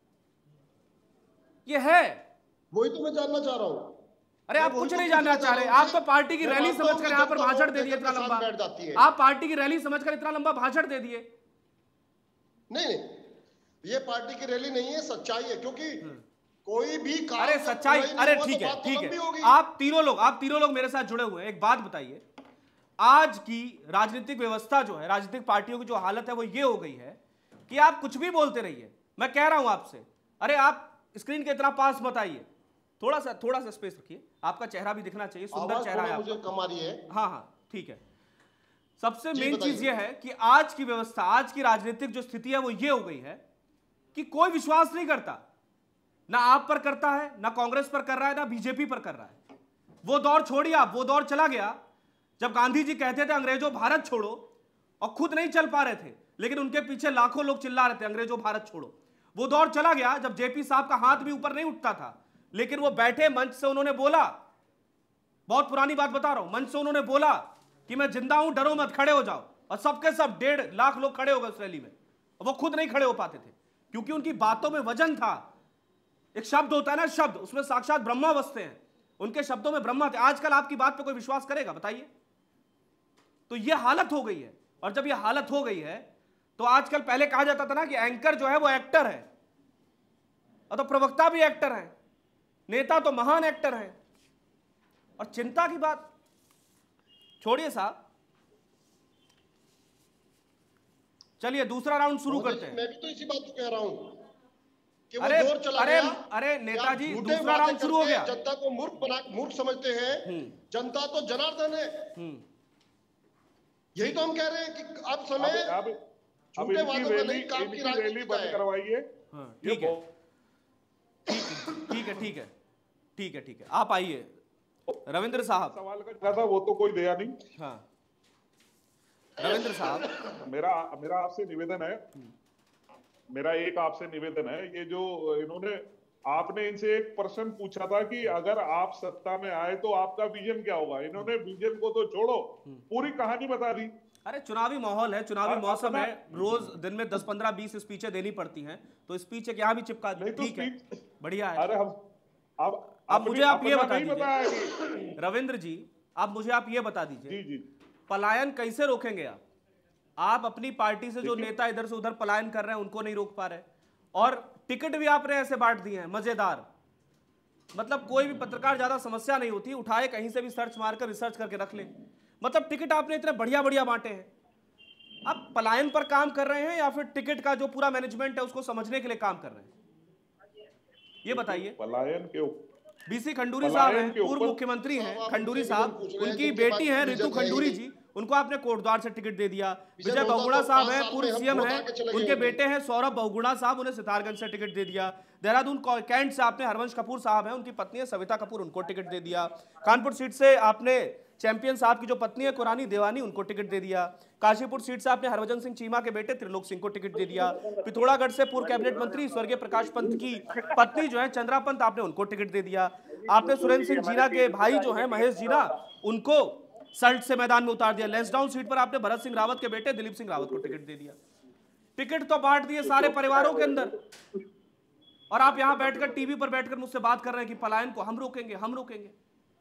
S1: ये है,
S4: वही तो मैं जानना चाह रहा हूं।
S1: अरे आप कुछ नहीं जानना चाह रहे, आप तो पार्टी की रैली समझकर यहां पर भाषण दे दिए इतना लंबा। आप पार्टी की रैली समझकर इतना लंबा भाषण दे दिए।
S4: नहीं, ये पार्टी की रैली नहीं है, सच्चाई है। क्योंकि कोई भी काम,
S1: अरे सच्चाई, अरे ठीक है, आप तीनों लोग मेरे साथ जुड़े हुए हैं। एक बात बताइए, आज की राजनीतिक व्यवस्था जो है, राजनीतिक पार्टियों की जो हालत है वो ये हो गई है कि आप कुछ भी बोलते रहिए। मैं कह रहा हूं आपसे, अरे आप स्क्रीन के इतना पास मत आइए, थोड़ा सा स्पेस रखिए, आपका चेहरा भी दिखना चाहिए, सुंदर चेहरा है
S4: मुझे कम आ रही है।
S1: हाँ ठीक है। सबसे मेन चीज यह है कि आज की व्यवस्था, आज की राजनीतिक जो स्थिति है वो ये हो गई है कि कोई विश्वास नहीं करता, ना आप पर करता है, ना कांग्रेस पर कर रहा है, ना बीजेपी पर कर रहा है। वो दौर छोड़िए आप, वो दौर चला गया जब गांधी जी कहते थे अंग्रेजों भारत छोड़ो, और खुद नहीं चल पा रहे थे लेकिन उनके पीछे लाखों लोग चिल्ला रहे थे अंग्रेजों भारत छोड़ो। वो दौर चला गया जब जेपी साहब का हाथ भी ऊपर नहीं उठता था, लेकिन वो बैठे मंच से उन्होंने बोला, बहुत पुरानी बात बता रहा हूं, मंच से उन्होंने बोला कि मैं जिंदा हूं, डरो मत, खड़े हो जाओ। और सबके सब 1.5 लाख लोग खड़े हो गए उस रैली में। वो खुद नहीं खड़े हो पाते थे क्योंकि उनकी बातों में वजन था। एक शब्द होता है ना, शब्द, उसमें साक्षात ब्रह्मा बसते हैं, उनके शब्दों में ब्रह्मा थे। आजकल आपकी बात पे कोई विश्वास करेगा बताइए? तो ये हालत हो गई है। और जब ये हालत हो गई है तो आजकल, पहले कहा जाता था ना कि एंकर जो है वो एक्टर है, और तो प्रवक्ता भी एक्टर है, नेता तो महान एक्टर है। और चिंता की बात छोड़िए साहब, चलिए दूसरा राउंड शुरू करते हैं।
S4: मैं भी तो इसी बात को कह रहा हूं कि
S1: अरे
S4: वो दौर चला गया।
S1: अरे नेताजी, दूसरा राउंड शुरू हो गया।
S4: जनता को मूर्ख समझते हैं, जनता तो जनार्दन है। यही तो हम कह रहे हैं कि अब समय झूठे वादों का नहीं, काम की
S2: रैली बंद करवाइए।
S1: ठीक है, आप आइए। रविंद्र साहब,
S2: सवाल का था वो तो कोई दिया नहीं।
S1: हाँ रविंद्र साहब,
S2: मेरा आपसे निवेदन है मेरा एक आपसे निवेदन है, ये जो इन्होंने, आपने इनसे एक प्रश्न पूछा था कि अगर आप सत्ता में आए तो आपका विजन क्या होगा। इन्होंने विजन को तो छोड़ो, पूरी कहानी बता दी।
S1: अरे चुनावी माहौल है, चुनावी
S2: आप
S1: मौसम
S2: अपना-
S1: है, रोज दिन में 10-15-20 स्पीचें देनी पड़ती हैं, तो स्पीच एक यहाँ भी चिपका दी,
S2: नहीं तो
S1: ठीक है,
S2: स्पीच,
S1: बढ़िया है।
S2: अरे हम
S1: अब मुझे आप ये
S2: अपना
S1: बता
S2: नहीं
S1: दीजिए
S2: बताया कि
S1: रविंद्र जी, अब मुझे आप ये बता दीजिए,
S2: जी जी
S1: पलायन कैसे रोकेंगे आप अपनी पार्टी से जो
S2: देखिए-
S1: नेता इधर से उधर पलायन कर रहे हैं उनको नहीं रोक पा रहे, और टिकट भी आपने ऐसे बांट दिए हैं मजेदार, मतलब कोई भी पत्रकार ज्यादा समस्या नहीं होती, उठाए कहीं से भी सर्च मारकर रिसर्च करके रख ले, मतलब टिकट आपने इतने बढ़िया बढ़िया बांटे हैं। आप पलायन पर काम कर रहे हैं या फिर टिकट का जो पूरा मैनेजमेंट है उसको समझने के लिए काम कर रहे हैं, ये बताइए।
S2: पलायन के
S1: बीसी खंडूरी साहब हैं,
S2: पलायन के
S1: पूर्व
S2: ऊपर-
S1: मुख्यमंत्री हैं
S4: आप
S1: खंडूरी
S4: हमसे
S1: साहब,
S4: पूछ रहे हैं
S1: उनकी
S4: जिनके
S1: बेटी
S4: पास
S1: हैं
S4: विजन
S1: रितु
S4: है ही
S1: खंडूरी
S4: नहीं।
S1: जी, उनको आपने कोटद्वार से टिकट दे दिया।
S4: विजन
S1: विजय
S4: होता तो
S1: बहुगुणा साहब
S4: 5
S1: हैं,
S4: साल
S1: पूर्व
S4: में हम
S1: सीएम
S4: वोट
S1: हैं,
S4: आके चले
S1: उनके
S4: गए
S1: बेटे हैं सौरभ बहुगुणा साहब, उन्हें सितारगंज से टिकट दे दिया। देहरादून कैंट से आपने हरवंश कपूर साहब हैं, उनकी पत्नी है सविता कपूर, उनको टिकट दे दिया। कानपुर सीट से आपने चैंपियन साहब की जो पत्नी है कुरानी देवानी, उनको टिकट दे दिया। काशीपुर सीट से आपने हरभजन सिंह चीमा के बेटे त्रिलोक सिंह को टिकट दे दिया। पिथौरागढ़ से पूर्व कैबिनेट मंत्री स्वर्गीय प्रकाश पंत की पत्नी जो है चंद्रा पंत, आपने उनको टिकट दे दिया। आपने सुरेंद्र सिंह जीना के भाई जो है महेश जीना, उनको सल्ट से मैदान में उतार दिया। लेंसडाउन सीट पर आपने भरत सिंह रावत के बेटे दिलीप सिंह रावत को टिकट दे दिया। टिकट तो बांट दिए सारे परिवारों के अंदर, और आप यहां बैठकर टीवी पर बैठकर मुझसे बात कर रहे हैं कि पलायन को हम रोकेंगे, हम रोकेंगे।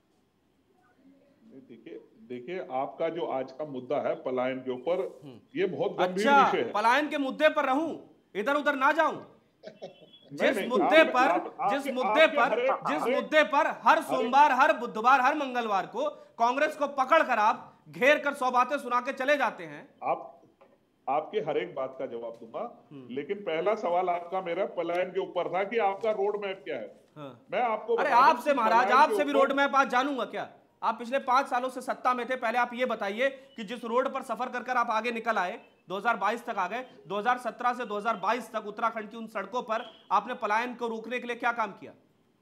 S2: देखिए देखिए, आपका जो आज का मुद्दा है पलायन के ऊपर, ये बहुत गंभीर
S1: अच्छा,
S2: विषय है।
S1: पलायन के मुद्दे पर रहूं, इधर उधर ना जाऊं। जिस
S2: नहीं,
S1: मुद्दे
S2: आप-
S1: पर
S2: आप-
S1: जिस
S2: आपके-
S1: मुद्दे
S2: आपके
S1: पर
S2: हरेक-
S1: जिस
S2: हरेक-
S1: मुद्दे पर हर सोमवार, हर बुधवार, हर मंगलवार को कांग्रेस को पकड़कर आप घेर कर 100 बातें सुना के चले जाते हैं।
S2: आपके हर एक बात का जवाब दूंगा, लेकिन पहला सवाल आपका मेरा पलायन के ऊपर था कि आपका रोड मैप क्या है।
S1: हाँ।
S2: मैं आपको
S1: अरे
S2: बता दूं
S1: आपसे
S2: कि
S1: महाराज,
S2: पलायन के
S1: आपसे भी
S2: ऊपर-
S1: रोड मैप आज जानूंगा क्या? आप पिछले 5 सालों से सत्ता में थे, पहले आप ये बताइए कि जिस रोड पर सफर कर आप आगे निकल आए, 2022 तक आ गए, 2017 से 2022 तक उत्तराखंड की उन सड़कों पर आपने पलायन को रोकने के लिए क्या काम किया?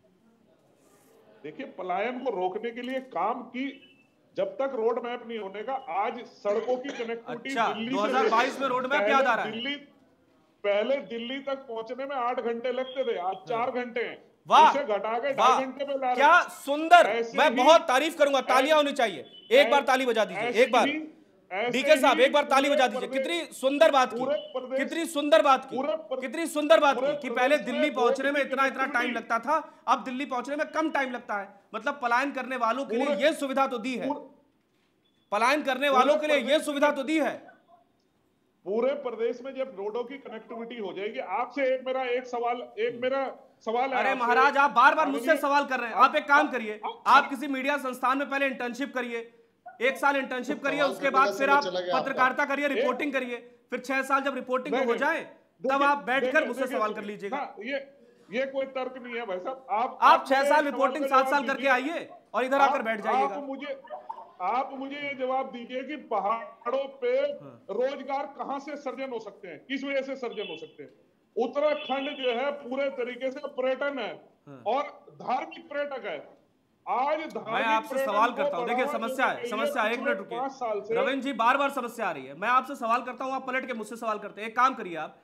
S2: देखिए, पलायन को रोकने के लिए काम की, जब तक रोड मैप नहीं होने का, आज सड़कों की कनेक्टिविटी
S1: अच्छा, 2022 में रोड मैप याद आ रहा है।
S2: पहले दिल्ली तक पहुंचने में 8 घंटे लगते थे, आज 4 घंटे हैं।
S1: वाह,
S2: इसे घटा के
S1: वाह,
S2: 2.5 घंटे में ला रहे
S1: क्या
S2: हैं।
S1: सुंदर,
S2: ऐसे
S1: मैं
S2: ही-
S1: बहुत तारीफ करूंगा, तालियां होनी चाहिए, एक बार ताली बजा दीजिए, एक बार डीके साहब, एक बार ताली बजा दीजिए। कितनी सुंदर बात की, कितनी सुंदर बात की, कितनी सुंदर बात की कि पहले दिल्ली पहुंचने में इतना इतना टाइम लगता था, अब दिल्ली पहुंचने में कम टाइम लगता है। मतलब पलायन करने वालों के लिए यह सुविधा तो दी है, पलायन करने वालों के लिए यह सुविधा तो दी है।
S2: पूरे प्रदेश में जब रोडों की कनेक्टिविटी हो जाएगी, आपसे एक सवाल है।
S1: अरे
S2: आपसे।
S1: महाराज, आप बार बार मुझसे
S2: आदरणीय-
S1: सवाल कर रहे हैं। आप एक काम करिए, आप किसी मीडिया संस्थान में पहले इंटर्नशिप करिए, 1 साल इंटर्नशिप करिए, उसके बाद फिर आप पत्रकारिता करिए, रिपोर्टिंग करिए, फिर 6 साल जब रिपोर्टिंग हो जाए तब आप बैठकर मुझसे सवाल कर लीजिएगा।
S2: ये कोई तर्क नहीं है भाई साहब।
S1: आप 6 साल रिपोर्टिंग 7 साल करके आइए और इधर आकर बैठ जाइएगा।
S2: आप मुझे ये जवाब दीजिए कि पहाड़ों पे रोजगार कहां से सर्जन हो सकते हैं, किस वजह से सर्जन हो सकते हैं। उत्तराखंड जो है पूरे तरीके से पर्यटन है और धार्मिक पर्यटक है। आज
S1: मैं आपसे सवाल करता हूं, देखिए समस्या है, समस्या, 1 मिनट रुकिए रविंद्र जी, बार बार समस्या आ रही है। मैं आपसे सवाल करता हूं, आप पलट के मुझसे सवाल करते हैं। एक काम करिए, आप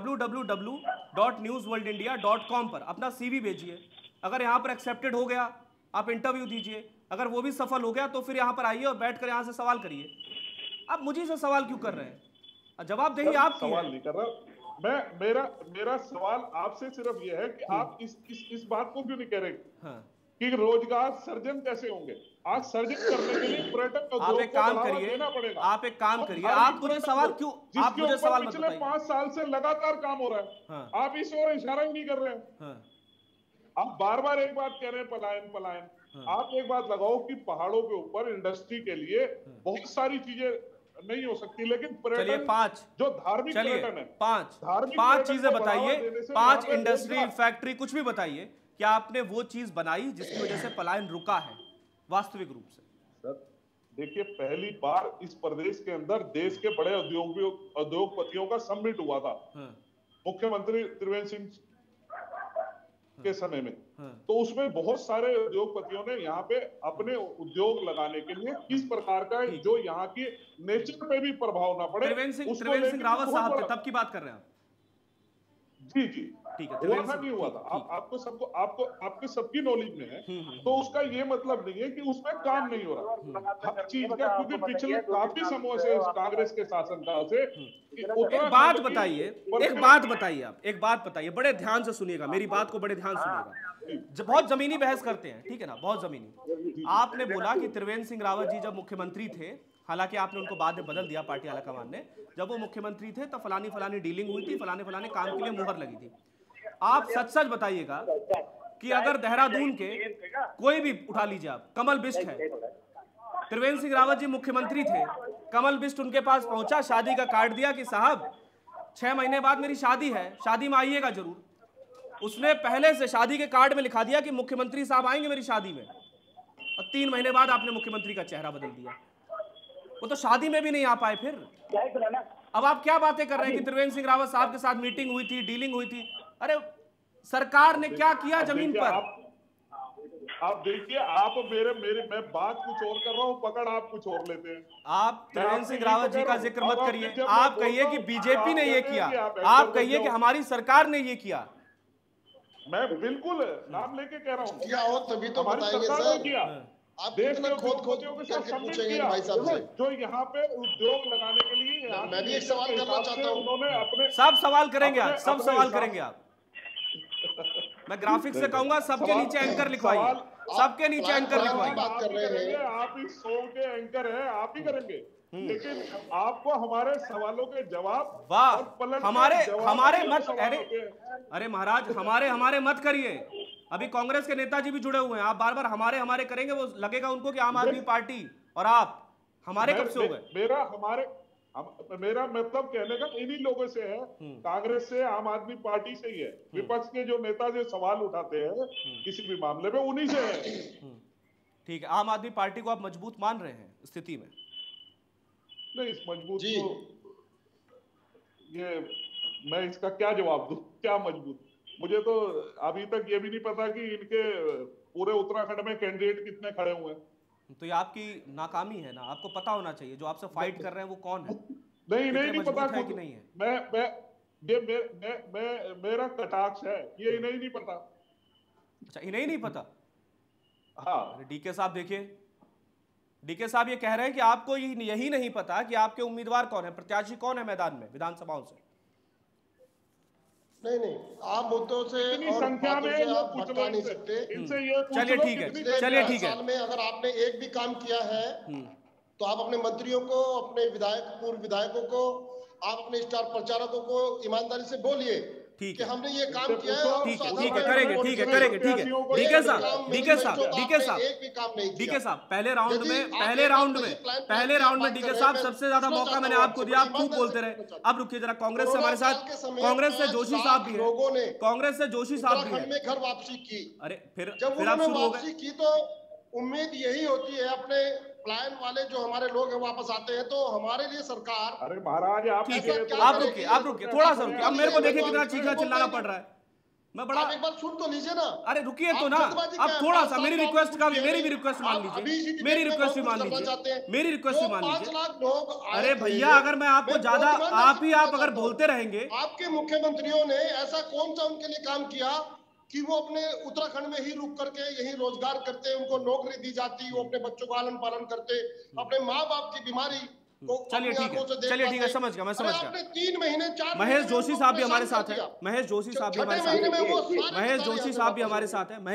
S1: www.newsworldindia.com पर अपना CV भेजिए। अगर यहां पर एक्सेप्टेड हो गया, आप इंटरव्यू दीजिए, अगर वो भी सफल हो गया तो फिर यहां पर आइए और बैठकर यहां से सवाल करिए। आप मुझे से सवाल क्यों कर रहे हैं? जवाबदेही आप
S2: सवाल नहीं कर रहा मेरा सवाल आपसे सिर्फ ये है कि आप इस बात को क्यों नहीं कह रहे कि रोजगार सर्जन कैसे होंगे। आज सर्जन करने के लिए पर्यटन
S1: आप एक काम करिए, आप एक काम करिए, आप मुझे सवाल क्यों, आप मुझे सवाल मत बताइए।
S2: पिछले 5 साल से लगातार काम हो रहा है, आप इस ओर इशारा ही नहीं कर रहे हैं। आप बार बार एक बात कह रहे हैं, पलायन। आप एक बात लगाओ कि पहाड़ों के ऊपर इंडस्ट्री के लिए बहुत सारी चीजें नहीं हो सकती, लेकिन पर्यटन,
S1: 5
S2: जो धार्मिक पर्यटन है,
S1: 5 चीजें बताइए, 5 इंडस्ट्री, फैक्ट्री, कुछ भी बताइए कि आपने वो चीज बनाई जिसकी वजह से पलायन रुका है वास्तविक रूप से।
S2: सर देखिए, पहली बार इस प्रदेश के अंदर देश के बड़े उद्योगपतियों का समिट हुआ था मुख्यमंत्री त्रिवेंद्र सिंह के समय में। तो उसमें बहुत सारे उद्योगपतियों ने यहाँ पे अपने उद्योग लगाने के लिए किस प्रकार का जो यहाँ की नेचर पे भी प्रभाव ना पड़े।
S1: त्रिवेंद्र सिंह रावत साहब थे, तब की बात कर रहे हैं आप?
S2: जी जी
S1: ठीक है,
S2: हुआ था, नहीं हुआ था, आपके सबकी नॉलेज में है, तो उसका ये मतलब नहीं है कि उसमें काम नहीं हो रहा हर चीज का, क्योंकि पिछले काफी समय से कांग्रेस के शासनकाल से
S1: एक बात बताइए, एक बात बताइए, आप एक बात बताइए, बड़े ध्यान से सुनिएगा, मेरी बात को बड़े ध्यान से सुनिएगा, बहुत जमीनी बहस करते हैं, ठीक है ना, बहुत जमीनी। आपने बोला कि त्रिवेंद्र सिंह रावत जी जब मुख्यमंत्री थे, हालांकि आपने उनको बाद में बदल दिया पार्टी आलाकमान ने, जब वो मुख्यमंत्री थे तब फलानी फलानी डीलिंग हुई थी, फलाने फलाने काम के लिए मुहर लगी थी। आप सच सच बताइएगा कि अगर देहरादून के कोई भी उठा लीजिए, आप कमल बिष्ट है, त्रिवेंद्र सिंह रावत जी मुख्यमंत्री थे, कमल बिष्ट उनके पास पहुंचा, शादी का कार्ड दिया कि साहब 6 महीने बाद मेरी शादी है, शादी में आइएगा जरूर। उसने पहले से शादी के कार्ड में लिखा दिया कि मुख्यमंत्री साहब आएंगे मेरी शादी में, और 3 महीने बाद आपने मुख्यमंत्री का चेहरा बदल दिया। वो तो शादी में भी नहीं आ पाए। फिर अब आप क्या बातें कर रहे हैं कि त्रिवेंद्र सिंह रावत साहब के साथ मीटिंग हुई थी, डीलिंग हुई थी? अरे सरकार ने क्या किया जमीन पर?
S2: आप देखिए, आप मैं बात कुछ और कर रहा हूं, पकड़ आप कुछ और लेते हैं।
S1: आप त्रिवेंद्र सिंह रावत जी का जिक्र मत करिए, आप कहिए कि बीजेपी ने ये किया, आप कहिए कि हमारी सरकार ने ये किया।
S2: मैं बिल्कुल नाम लेके कह रहा हूँ,
S4: किया हो तभी तो बताएंगे सर। आप कितना खोद करके पूछेंगे भाई साहब से,
S2: जो यहाँ पे उद्योग लगाने के लिए,
S4: मैं भी एक सवाल करना चाहता हूँ।
S2: उन्होंने अपने
S1: सब सवाल करेंगे आज, सब सवाल करेंगे आप। मैं ग्राफिक्स से कहूंगा सबके नीचे एंकर लिखवाइए, सबके नीचे एंकर लिखवाइए।
S4: बात कर रहे हैं,
S2: आप इस शो के एंकर हैं, आप ही करेंगे, लेकिन आपको हमारे सवालों के जवाब,
S1: वाह, हमारे मत, अरे महाराज हमारे मत करिए। अभी कांग्रेस के नेताजी भी जुड़े हुए हैं, आप बार बार हमारे करेंगे, वो लगेगा उनको कि आम आदमी पार्टी और आप हमारे कब से हो गए?
S2: मेरा मतलब कहने का इन्हीं लोगों से है, कांग्रेस से, आम आदमी पार्टी से ही है। विपक्ष के जो नेता जो सवाल उठाते हैं किसी भी मामले में, उन्हीं से है।
S1: ठीक है, आम आदमी पार्टी को आप मजबूत मान रहे हैं स्थिति में?
S2: नहीं, इस मजबूत को ये मैं इसका क्या जवाब दूं, क्या मजबूत? मुझे तो अभी तक ये भी नहीं पता कि इनके पूरे उत्तराखंड में कैंडिडेट कितने खड़े हुए हैं।
S1: तो ये आपकी नाकामी है ना, आपको पता होना चाहिए जो आपसे फाइट कर रहे हैं वो कौन है।
S2: नहीं पता
S1: है कि नहीं है?
S2: मेरा कटाक्ष है, ये इन्हें ही नहीं पता।
S1: अच्छा, इन्हें ही नहीं पता?
S2: हाँ।
S1: डीके साहब देखिए, डीके साहब ये कह रहे हैं कि आपको यही नहीं पता कि आपके उम्मीदवार कौन है, प्रत्याशी कौन है मैदान में विधानसभाओं से।
S4: नहीं, आप मुद्दों से और
S2: संख्या में
S4: आप भटका नहीं सकते।
S1: चलिए ठीक है,
S4: साल में अगर आपने एक भी काम किया है तो आप अपने मंत्रियों को, अपने पूर्व विधायकों को, आप अपने स्टार प्रचारकों को ईमानदारी से बोलिए कि हमने ये काम किया है।
S1: ठीक है, करेंगे, ठीक है। डीके साहब पहले राउंड में डीके साहब सबसे ज्यादा मौका मैंने आपको दिया, आप खूब बोलते रहे। अब रुकिए जरा, कांग्रेस से हमारे साथ, कांग्रेस से जोशी साहब भी है, कांग्रेस से जोशी साहब भी है।
S4: में घर वापसी की,
S1: अरे फिर
S4: आप शुरू हो गए की, तो उम्मीद यही होती है अपने प्लान वाले जो हमारे लोग हैं वापस आते हैं, तो हमारे लिए सरकार।
S2: अरे महाराज आप
S1: रुकिए, थोड़ा सा रुकिए। अब मेरे को देखिए कितना चीखना चिल्लाना पड़ रहा है। मैं बड़ा,
S4: एक बार सुन तो लीजिए ना।
S1: अरे रुकिए तो ना, अब थोड़ा सा मेरी भी रिक्वेस्ट मान लीजिए, मेरी रिक्वेस्ट भी मान लीजिए, मेरी रिक्वेस्ट भी मान लीजिए।
S4: 5 लाख लोग,
S1: अरे भैया, अगर मैं आपको ज्यादा आप अगर बोलते रहेंगे।
S4: आपके मुख्यमंत्रियों ने ऐसा कौन सा उनके लिए काम किया कि वो अपने उत्तराखंड में ही रुक करके यही रोजगार करते, उनको नौकरी दी जाती, वो अपने बच्चों का लालन पालन करते, अपने माँ बाप की बीमारी को।
S1: चलिए ठीक है, समझ गया, मैं समझ गया।
S4: 3 महीने 4
S1: महेश जोशी साहब भी हमारे साथ है, महेश जोशी साहब भी हमारे साथ है, महेश जोशी साहब भी हमारे साथ है,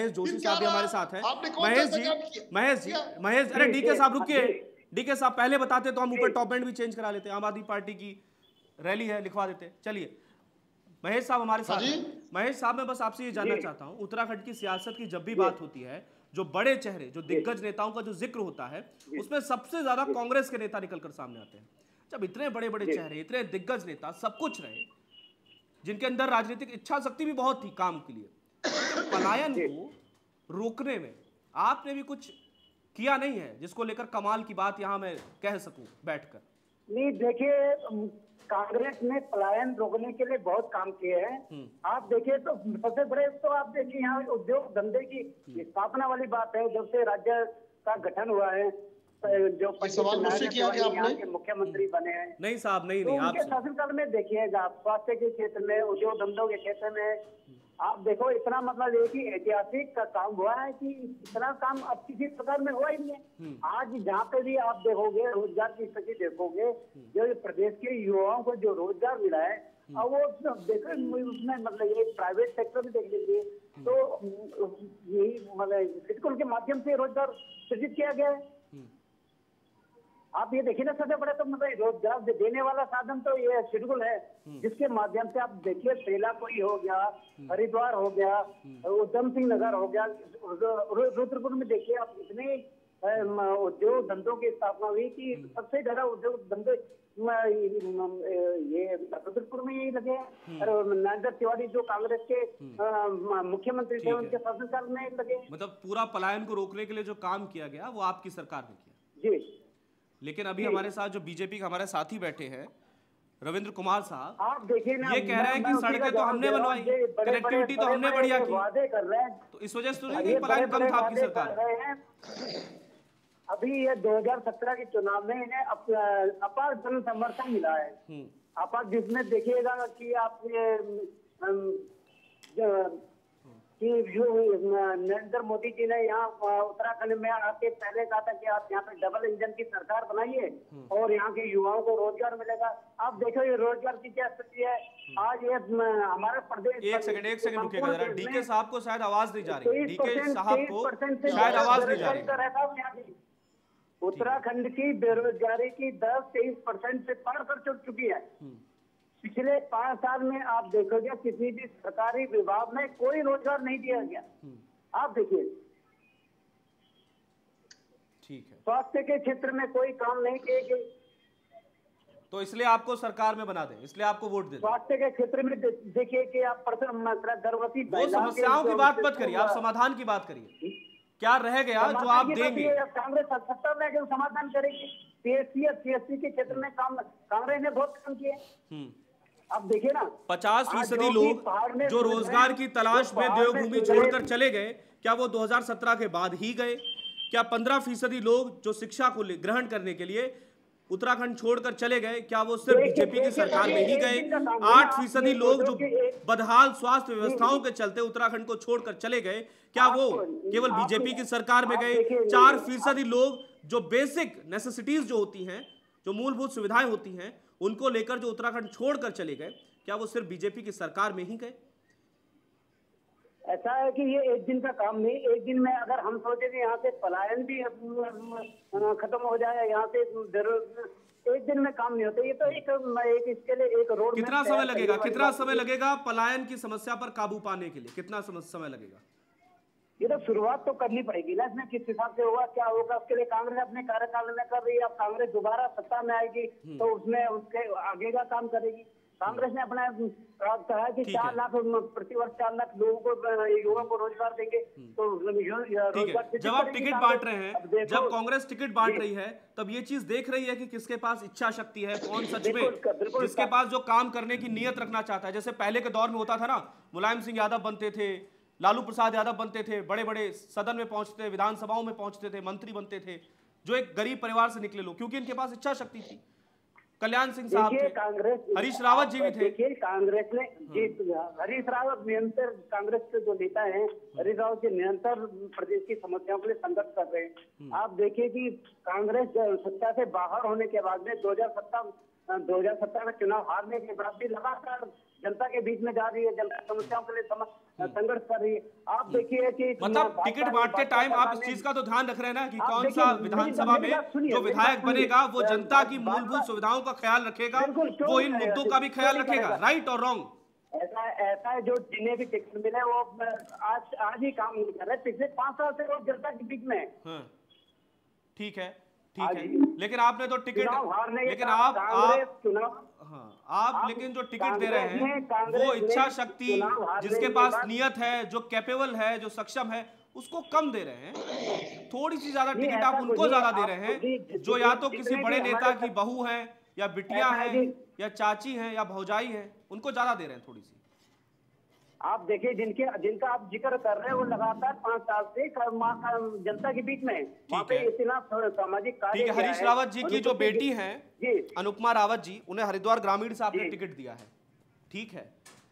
S1: महेश अरे डीके साहब रुकिए, डीके साहब पहले बताते तो हम ऊपर टॉप बैंड भी चेंज करा लेते, आम आदमी पार्टी की रैली है लिखवा देते। चलिए महेश साहब हमारे साथ हैं। महेश साहब, मैं बस आपसे ये जानना चाहता हूं, उत्तराखंड की सियासत की जब भी बात होती है, जो बड़े चेहरे, जो दिग्गज नेताओं का जो जिक्र होता है, उसमें सबसे ज्यादा कांग्रेस के नेता निकलकर सामने आते हैं। जब इतने बड़े बड़े चेहरे, इतने दिग्गज नेता, सब कुछ रहे, जिनके अंदर राजनीतिक इच्छा शक्ति भी बहुत थी काम के लिए, पलायन को रोकने में आपने भी कुछ किया नहीं है जिसको लेकर कमाल की बात यहां मैं कह सकूं बैठकर?
S3: नहीं, देखिए, कांग्रेस ने पलायन रोकने के लिए बहुत काम किए हैं। आप देखिए तो सबसे बड़े तो आप देखिए यहाँ उद्योग धंधे की स्थापना वाली बात है। जब से राज्य का गठन हुआ है, जो
S4: सवाल मुझसे किया कि आपने
S3: के मुख्यमंत्री बने हैं।
S1: नहीं साहब, नहीं
S3: तो
S1: नहीं,
S3: उनके शासनकाल में देखिएगा आप स्वास्थ्य के क्षेत्र में, उद्योग धंधों के क्षेत्र में आप देखो इतना मतलब एक ही ऐतिहासिक का काम हुआ है कि इतना काम अब किसी प्रकार में हुआ ही नहीं है। आज जहाँ पे भी आप देखोगे रोजगार की स्थिति देखोगे, जो प्रदेश के युवाओं को जो रोजगार मिला है, अब वो देखो उसमें मतलब ये प्राइवेट सेक्टर में देख लीजिए तो यही मतलब स्कूल के माध्यम से रोजगार सृजित किया गया है। आप ये देखिए ना, सबसे बड़ा तो मतलब रोजगार देने वाला साधन तो ये शेड्यूल है, जिसके माध्यम से आप देखिए बेलापुरी हो गया, हरिद्वार हो गया, उधम सिंह नगर हो गया, रुद्रपुर में देखिए आप इतने उद्योग धंधों की स्थापना हुई कि सबसे ज्यादा उद्योग धंधे ये रुद्रपुर में यही लगे हैं। और नरेंद्र तिवारी जो कांग्रेस के मुख्यमंत्री थे, उनके शासनकाल में लगे।
S1: मतलब पूरा पलायन को रोकने के लिए जो काम किया गया वो आपकी सरकार ने किया
S3: जी।
S1: लेकिन अभी हमारे साथ जो बीजेपी के हमारे साथी बैठे हैं रविंद्र कुमार साहब,
S3: आप देखिए ना,
S1: ये कह रहे हैं कि सड़कें तो हमने बनवाई, कनेक्टिविटी तो हमने बढ़िया की,
S3: वादे कर रहे हैं।
S1: तो इस वजह से तो नहीं पलायन कम था आपकी सरकार।
S3: अभी ये 2017 के चुनाव में इन्हें अपार जन समर्थन मिला है। अपार, जिसमें देखिएगा कि आपने कि जो नरेंद्र मोदी जी ने यहाँ उत्तराखंड में आके पहले कहा था कि आप यहाँ पे डबल इंजन की सरकार बनाइए और यहाँ के युवाओं को रोजगार मिलेगा। आप देखो ये रोजगार की क्या स्थिति है आज। ये हमारा प्रदेश,
S1: एक सेकंड रुकिएगा जरा, डीके साहब को शायद आवाज नहीं जा रही, डीके साहब को शायद आवाज नहीं जा रही।
S3: उत्तराखंड की बेरोजगारी की दर 23% से पार कर चुकी है। पिछले 5 साल में आप देखोगे किसी भी सरकारी विभाग में कोई रोजगार नहीं दिया गया। आप देखिए,
S1: ठीक है,
S3: स्वास्थ्य के क्षेत्र में कोई काम नहीं किए गए,
S1: तो इसलिए आपको सरकार में बना दें, इसलिए आपको वोट दे दें।
S3: स्वास्थ्य के क्षेत्र में देखिए कि आप गर्भवती
S1: वो समस्याओं की बात मत करिए, आप समाधान की बात करिए। क्या रह गया जो आप देंगे?
S3: कांग्रेस सत्ता में जो समाधान करेगी। पीएससी और सीएससी के क्षेत्र में काम कांग्रेस ने बहुत काम किए। अब देखिए ना,
S1: 50% लोग जो रोजगार की तलाश में देवभूमि छोड़कर चले गए, क्या वो 2017 के बाद ही गए? क्या 15% लोग जो शिक्षा को ग्रहण करने के लिए उत्तराखंड छोड़कर चले गए, क्या वो सिर्फ बीजेपी की सरकार में ही गए? 8% लोग जो बदहाल स्वास्थ्य व्यवस्थाओं के चलते उत्तराखंड को छोड़कर चले गए, क्या वो केवल बीजेपी की सरकार में गए? 4% लोग जो बेसिक नेसेसिटीज जो होती हैं, जो मूलभूत सुविधाएं होती हैं, उनको लेकर जो उत्तराखंड छोड़कर चले गए, क्या वो सिर्फ बीजेपी की सरकार में ही गए?
S3: ऐसा है कि ये एक दिन का काम नहीं। एक दिन में अगर हम सोचे कि यहाँ से पलायन भी खत्म हो जाए, यहाँ से एक दिन में काम नहीं होता। ये तो एक इसके लिए एक रोड।
S1: कितना समय लगेगा, कितना समय लगेगा पलायन की समस्या पर काबू पाने के लिए? कितना समय लगेगा?
S3: ये तो शुरुआत तो करनी पड़ेगी ना, इसमें किस हिसाब से होगा, क्या होगा, उसके लिए कांग्रेस अपने कार्यकाल में कर रही है। अब कांग्रेस दोबारा सत्ता में आएगी तो उसमें उसके आगे का काम करेगी। कांग्रेस ने अपना कहा कि 4 लाख प्रतिवर्ष 4 लाख लोगों को, युवाओं को रोजगार देंगे। तो रोजगार,
S1: जब आप टिकट बांट रहे हैं, जब कांग्रेस टिकट बांट रही है, तब ये चीज देख रही है कि किसके पास इच्छा शक्ति है, कौन सच में जिसके पास जो काम करने की नियत रखना चाहता है। जैसे पहले के दौर में होता था ना, मुलायम सिंह यादव बनते थे, लालू प्रसाद यादव बनते थे, बड़े बड़े सदन में पहुंचते थे, विधानसभाओं में पहुंचते थे, मंत्री बनते थे, जो एक गरीब परिवार से निकले लोग, क्योंकि इनके पास इच्छा शक्ति थी। कल्याण सिंह साहब थे,
S3: कांग्रेस,
S1: हरीश रावत जी भी थे।
S3: देखिए कांग्रेस ने हरीश रावत निरंतर, कांग्रेस के जो नेता हैं हरीश रावत जी निरंतर प्रदेश की समस्याओं के लिए संघर्ष कर रहे हैं। आप देखिए कि कांग्रेस सत्ता से बाहर होने के बाद में 2017 में चुनाव हारने के बाद भी लगातार जनता के बीच में जा रही है, जनता समस्याओं के लिए संघर्ष कर रही है। आप देखिए कि
S1: मतलब टिकट बांटते टाइम आप इस चीज का तो ध्यान रख रहे हैं ना कि कौन सा विधानसभा में जो विधायक बनेगा वो जनता की मूलभूत सुविधाओं का ख्याल रखेगा, वो इन मुद्दों का भी ख्याल रखेगा। राइट और रॉन्ग?
S3: ऐसा है, जो जिन्हें भी टिकट मिले वो आज ही काम नहीं कर रहे, पिछले 5 साल से वो जनता के बीच में।
S1: ठीक है, लेकिन आपने तो टिकट, लेकिन आप लेकिन जो टिकट दे रहे हैं वो इच्छा शक्ति, जिसके पास नियत है, जो कैपेबल है, जो सक्षम है, उसको कम दे रहे हैं। थोड़ी सी ज्यादा टिकट आप उनको ज्यादा दे रहे हैं जो या तो किसी बड़े नेता की बहू है, या बिटिया है, या चाची है, या भौजाई है, उनको ज्यादा दे रहे हैं थोड़ी सी।
S3: आप देखिए जिनका आप जिक्र कर रहे हैं वो लगातार 5 साल से जनता के बीच में वहाँ पे इतना सामाजिक कार्य।
S1: ठीक है, हरीश रावत जी की जो बेटी हैं
S3: जी
S1: अनुपमा रावत जी, उन्हें हरिद्वार ग्रामीण से आपने टिकट दिया है, ठीक है?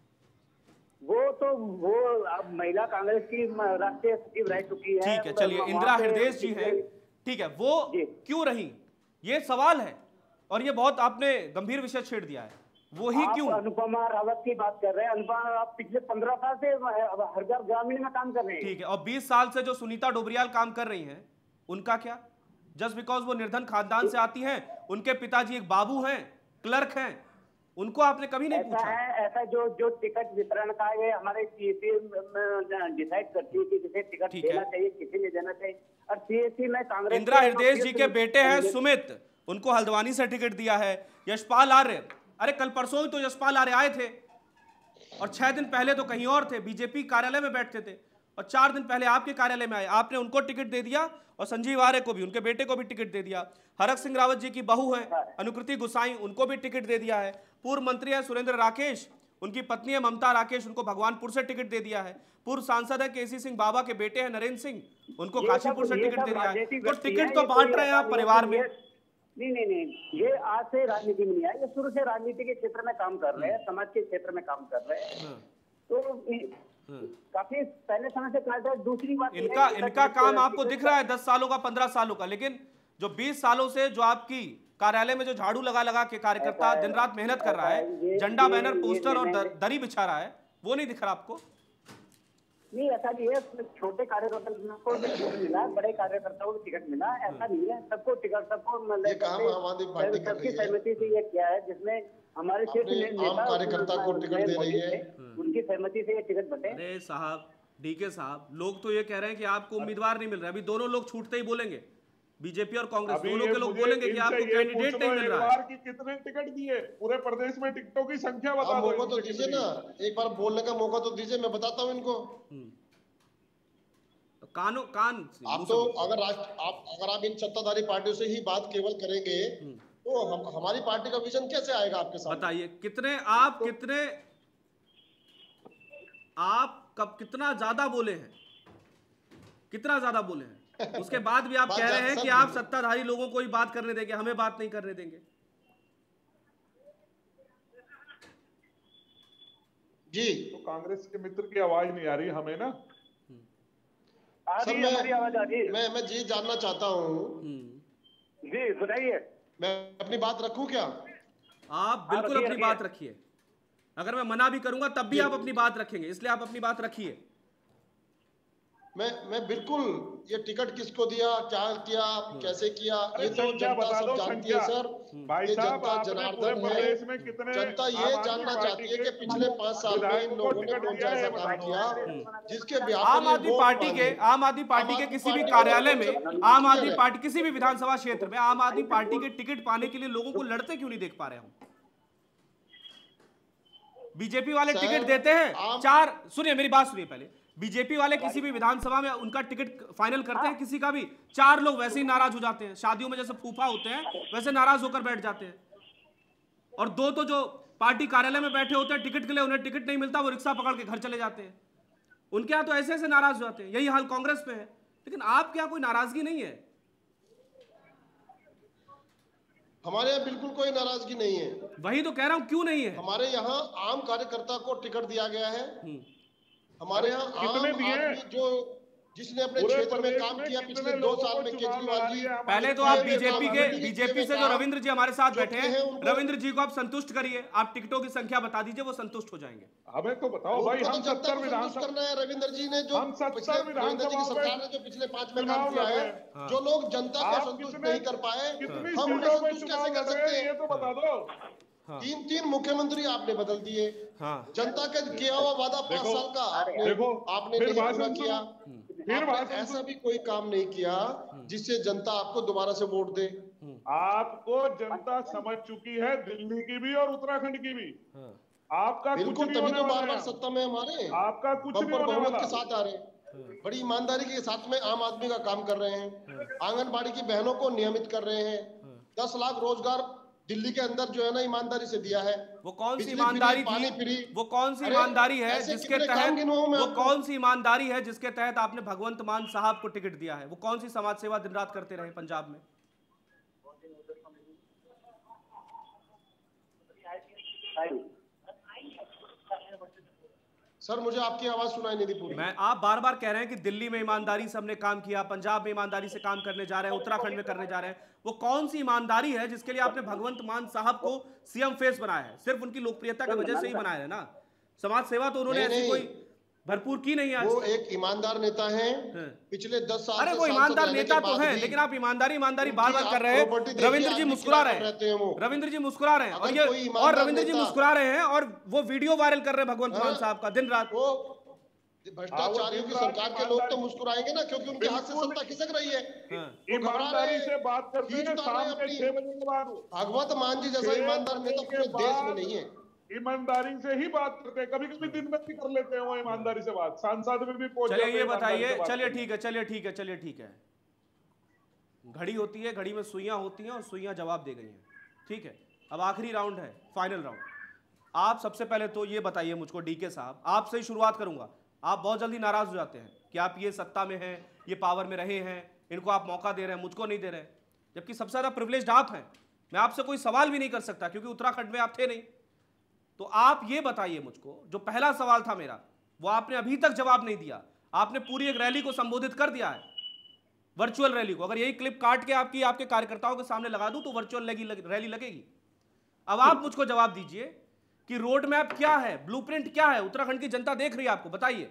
S3: वो अब महिला कांग्रेस की राष्ट्रीय सचिव रह चुकी है।
S1: ठीक है, चलिए इंदिरा हृदय जी हैं, ठीक है, वो क्यों रही, ये सवाल है और ये बहुत आपने गंभीर विषय छेड़ दिया है, वो ही क्यों?
S3: अनुपमा रावत की बात कर रहे हैं। अनुपमा रावत पिछले 15 साल से हरिद्वार ग्रामीण में काम कर रहे हैं।
S1: ठीक है, और 20 साल से जो सुनीता डोबरियाल काम कर रही हैं, उनका क्या? जस्ट बिकॉज वो निर्धन खानदान से आती हैं, उनके पिताजी एक बाबू हैं, क्लर्क हैं, उनको आपने कभी नहीं पूछा?
S3: ऐसा जो टिकट वितरण का ये हमारे सीएसी डिसाइड करती है कि किसे टिकट देना चाहिए, किसे नहीं देना चाहिए। और सीएसी में कांग्रेस
S1: इंदिरा हृदय जी के बेटे हैं सुमित, उनको हल्द्वानी से टिकट दिया है। यशपाल आर्य, अरे कल परसों ही तो यशपाल आर्य आए थे और 6 दिन पहले तो कहीं और थे, बीजेपी कार्यालय में बैठते थे, और 4 दिन पहले आपके कार्यालय में आए, आपने उनको टिकट दे दिया और संजीव आर्य को भी, उनके बेटे को भी टिकट दे दिया। हरक सिंह रावत जी की बहू है अनुकृति गुसाई, उनको भी टिकट दे दिया है। पूर्व मंत्री है सुरेंद्र राकेश, उनकी पत्नी है ममता राकेश, उनको भगवानपुर से टिकट दे दिया है। पूर्व सांसद है केसी सिंह बाबा के बेटे हैं नरेंद्र सिंह, उनको काशीपुर से टिकट दे दिया है। तो टिकट तो बांट रहे हैं आप परिवार में।
S3: नहीं, ये आज से राजनीति में नहीं आया, ये शुरू से राजनीति के क्षेत्र में काम कर रहे हैं, समाज के क्षेत्र में काम कर रहे हैं। तो काफी पहले समय से कर रहे हैं। दूसरी बात
S1: इनका काम आपको दिख रहा है 10 सालों का, 15 सालों का, लेकिन जो 20 सालों से जो आपकी कार्यालय में जो झाड़ू लगा के कार्यकर्ता दिन रात मेहनत कर रहा है, झंडा बैनर पोस्टर और दरी बिछा रहा है, वो नहीं दिख रहा आपको?
S3: नहीं, ऐसा नहीं है, छोटे कार्यकर्ताओं को भी टिकट मिला, बड़े कार्यकर्ताओं को टिकट मिला, ऐसा नहीं है। सबको टिकट, सबको सबकी सहमति से ये किया है, जिसमें हमारे क्षेत्र में नेता
S4: कार्यकर्ता को टिकट दे रही है,
S3: उनकी सहमति से ये टिकट बटे।
S1: अरे साहब, डीके साहब, लोग तो ये कह रहे हैं कि आपको उम्मीदवार नहीं मिल रहा। अभी दोनों लोग छूटते ही बोलेंगे, बीजेपी और कांग्रेस दोनों के लोग बोलेंगे कि आपको कैंडिडेट नहीं मिल रहा है।
S2: कितने टिकट दिए पूरे प्रदेश में, टिकटों की संख्या बता दो।
S4: मौका तो दीजिए ना, एक बार बोलने का मौका तो दीजिए, मैं बताता हूँ इनको।
S1: आप
S4: तो अगर आप इन सत्ताधारी पार्टियों से ही बात केवल करेंगे तो हमारी पार्टी का विजन कैसे आएगा आपके सामने?
S1: बताइए, कितना ज्यादा बोले हैं, कितना ज्यादा बोले हैं? उसके बाद भी आप कह रहे हैं कि आप सत्ताधारी लोगों को ही बात करने देंगे, हमें बात नहीं करने देंगे।
S4: जी,
S2: तो कांग्रेस के मित्र की आवाज नहीं आ रही हमें ना?
S3: सर,
S4: मैं जी जानना चाहता हूँ।
S3: जी बताइए।
S4: मैं अपनी बात रखूं क्या?
S1: आप बिल्कुल अपनी बात रखिए, अगर मैं मना भी करूंगा तब भी आप अपनी बात रखेंगे, इसलिए आप अपनी बात रखिए।
S4: मैं बिल्कुल, ये टिकट किसको दिया, क्या किया, कैसे किया, ये तो जनता सब जानती है सर। ये जनता जनार्दन है। जनता ये जानना चाहती है कि पिछले 5 साल में इन लोगों ने कौन सा ऐसा काम किया जिसके
S1: आम आदमी पार्टी के किसी भी कार्यालय में, आम आदमी पार्टी किसी भी विधानसभा क्षेत्र में आम आदमी पार्टी के टिकट पाने के लिए लोगों को लड़ते क्यों नहीं देख पा रहे हम? बीजेपी वाले टिकट देते हैं 4, सुनिए मेरी बात सुनिए पहले, बीजेपी वाले किसी भी विधानसभा में उनका टिकट फाइनल करते हैं किसी का भी, 4 लोग वैसे ही नाराज हो जाते हैं, शादियों में जैसे फूफा होते हैं वैसे नाराज होकर बैठ जाते हैं, और 2 तो जो पार्टी कार्यालय में बैठे होते हैं टिकट के लिए, उन्हें टिकट नहीं मिलता, वो रिक्शा पकड़ के घर चले जाते हैं। उनके यहाँ तो ऐसे ऐसे नाराज हो जाते हैं। यही हाल कांग्रेस पे है, लेकिन आपके यहाँ कोई नाराजगी नहीं है।
S4: हमारे यहाँ बिल्कुल कोई नाराजगी नहीं है।
S1: वही तो कह रहा हूं, क्यों नहीं है?
S4: हमारे यहाँ आम कार्यकर्ता को टिकट दिया गया है। हमारे यहाँ आम आदमी जो जिसने अपने क्षेत्र में काम किया पिछले 2 साल में, केजरीवाल जी।
S1: पहले तो आप बीजेपी से जो रविंद्र जी हमारे साथ बैठे हैं, रविंद्र जी को आप संतुष्ट करिए, आप टिकटों की संख्या बता दीजिए, वो संतुष्ट हो जाएंगे।
S2: हमें तो बताओ भाई, हम 70 विधानसभा
S4: करना है। रविंद्र जी ने जो रविंद्र जी की सरकार ने जो पिछले 5 में काम किया है, जो लोग जनता को संतुष्ट नहीं कर पाए, हम उन्हें संतुष्ट कैसे कर सकते हैं?
S2: ये तो बता दो।
S4: 3 मुख्यमंत्री आपने बदल दिए। जनता के किया हुआ वादा 5 साल का आपने नहीं पूरा किया। ऐसा भी कोई काम नहीं किया जिससे जनता आपको दोबारा से वोट दे।
S2: आपको जनता समझ चुकी है, दिल्ली की भी और उत्तराखंड की भी। आपका
S4: बिल्कुल, तभी तो बार-बार सत्ता में हमारे
S2: आपका कुछ नहीं होने
S4: बहुमत के साथ आ रहे हैं। बड़ी ईमानदारी के साथ में आम आदमी का काम कर रहे हैं। आंगनबाड़ी की बहनों को नियमित कर रहे हैं। 10 लाख रोजगार दिल्ली के अंदर जो है ना ईमानदारी से दिया है।
S1: वो कौन सी
S4: बिजली
S1: ईमानदारी
S4: फ्री, पानी
S1: थी?
S4: फ्री।
S1: वो कौन सी
S4: अरे,
S1: ईमानदारी है
S4: ऐसे
S1: जिसके
S4: कितने काम
S1: तहत,
S4: गिनवाऊं मैं
S1: वो
S4: आपको?
S1: कौन सी ईमानदारी है जिसके तहत आपने भगवंत मान साहब को टिकट दिया है? वो कौन सी समाज सेवा दिन रात करते रहे पंजाब में?
S4: सर मुझे आपकी आवाज सुनाई नहीं दी पूरी।
S1: आप बार बार कह रहे हैं कि दिल्ली में ईमानदारी से हमने काम किया, पंजाब में ईमानदारी से काम करने जा रहे हैं, उत्तराखंड में करने जा रहे हैं। वो कौन सी ईमानदारी है जिसके लिए आपने भगवंत मान साहब को सीएम फेस बनाया है? सिर्फ उनकी लोकप्रियता की वजह से ही बनाया है ना। समाज सेवा तो उन्होंने ऐसी कोई भरपूर की नहीं है।
S4: वो एक ईमानदार नेता हैं, पिछले 10 साल
S1: अरे वो ईमानदार नेता तो है, लेकिन आप ईमानदारी बार बार कर रहे हैं। रविंद्र जी मुस्कुरा रहे हैं, रविंद्र जी मुस्कुरा रहे हैं, और रविंद्र जी मुस्कुरा रहे हैं और वो वीडियो वायरल कर रहे हैं भगवंत मान साहब का दिन रात।
S4: वो भ्रष्टाचारियों की सरकार के लोग तो मुस्कुराएंगे ना, क्योंकि उनके हाथ से सत्ता खिसक रही है।
S2: ईमानदारी से बात करते हैं शाम के 6 बजे के बाद।
S4: भगवंत मान जी जैसा ईमानदार नेता पूरे देश में नहीं है।
S2: ईमानदारी से ही बात करते हैं, कभी कभी दिन में भी कर लेते हैं वो ईमानदारी से बात, सांसद में भी पहुंच जाते हैं।
S1: चलिए ये बताइए, चलिए ठीक है। घड़ी होती है, घड़ी में सुइयां होती हैं और सुइयां जवाब दे गई हैं, ठीक है। अब आखिरी राउंड है, फाइनल राउंड। आप सबसे पहले तो ये बताइए मुझको, डीके साहब आपसे ही शुरुआत करूंगा। आप बहुत जल्दी नाराज हो जाते हैं कि आप ये सत्ता में हैं, ये पावर में रहे हैं, इनको आप मौका दे रहे हैं, मुझको नहीं दे रहे, जबकि सबसे ज्यादा प्रिविलेज्ड आप हैं। मैं आपसे कोई सवाल भी नहीं कर सकता क्योंकि उत्तराखंड में आप थे नहीं। तो आप ये बताइए मुझको, जो पहला सवाल था मेरा वो आपने अभी तक जवाब नहीं दिया। आपने पूरी एक रैली को संबोधित कर दिया है, वर्चुअल रैली को। अगर यही क्लिप काट के आपके कार्यकर्ताओं के सामने लगा दूं तो वर्चुअल रैली लगेगी। अब आप मुझको जवाब दीजिए कि रोड मैप क्या है, ब्लूप्रिंट क्या है, उत्तराखंड की जनता देख रही है आपको, बताइए।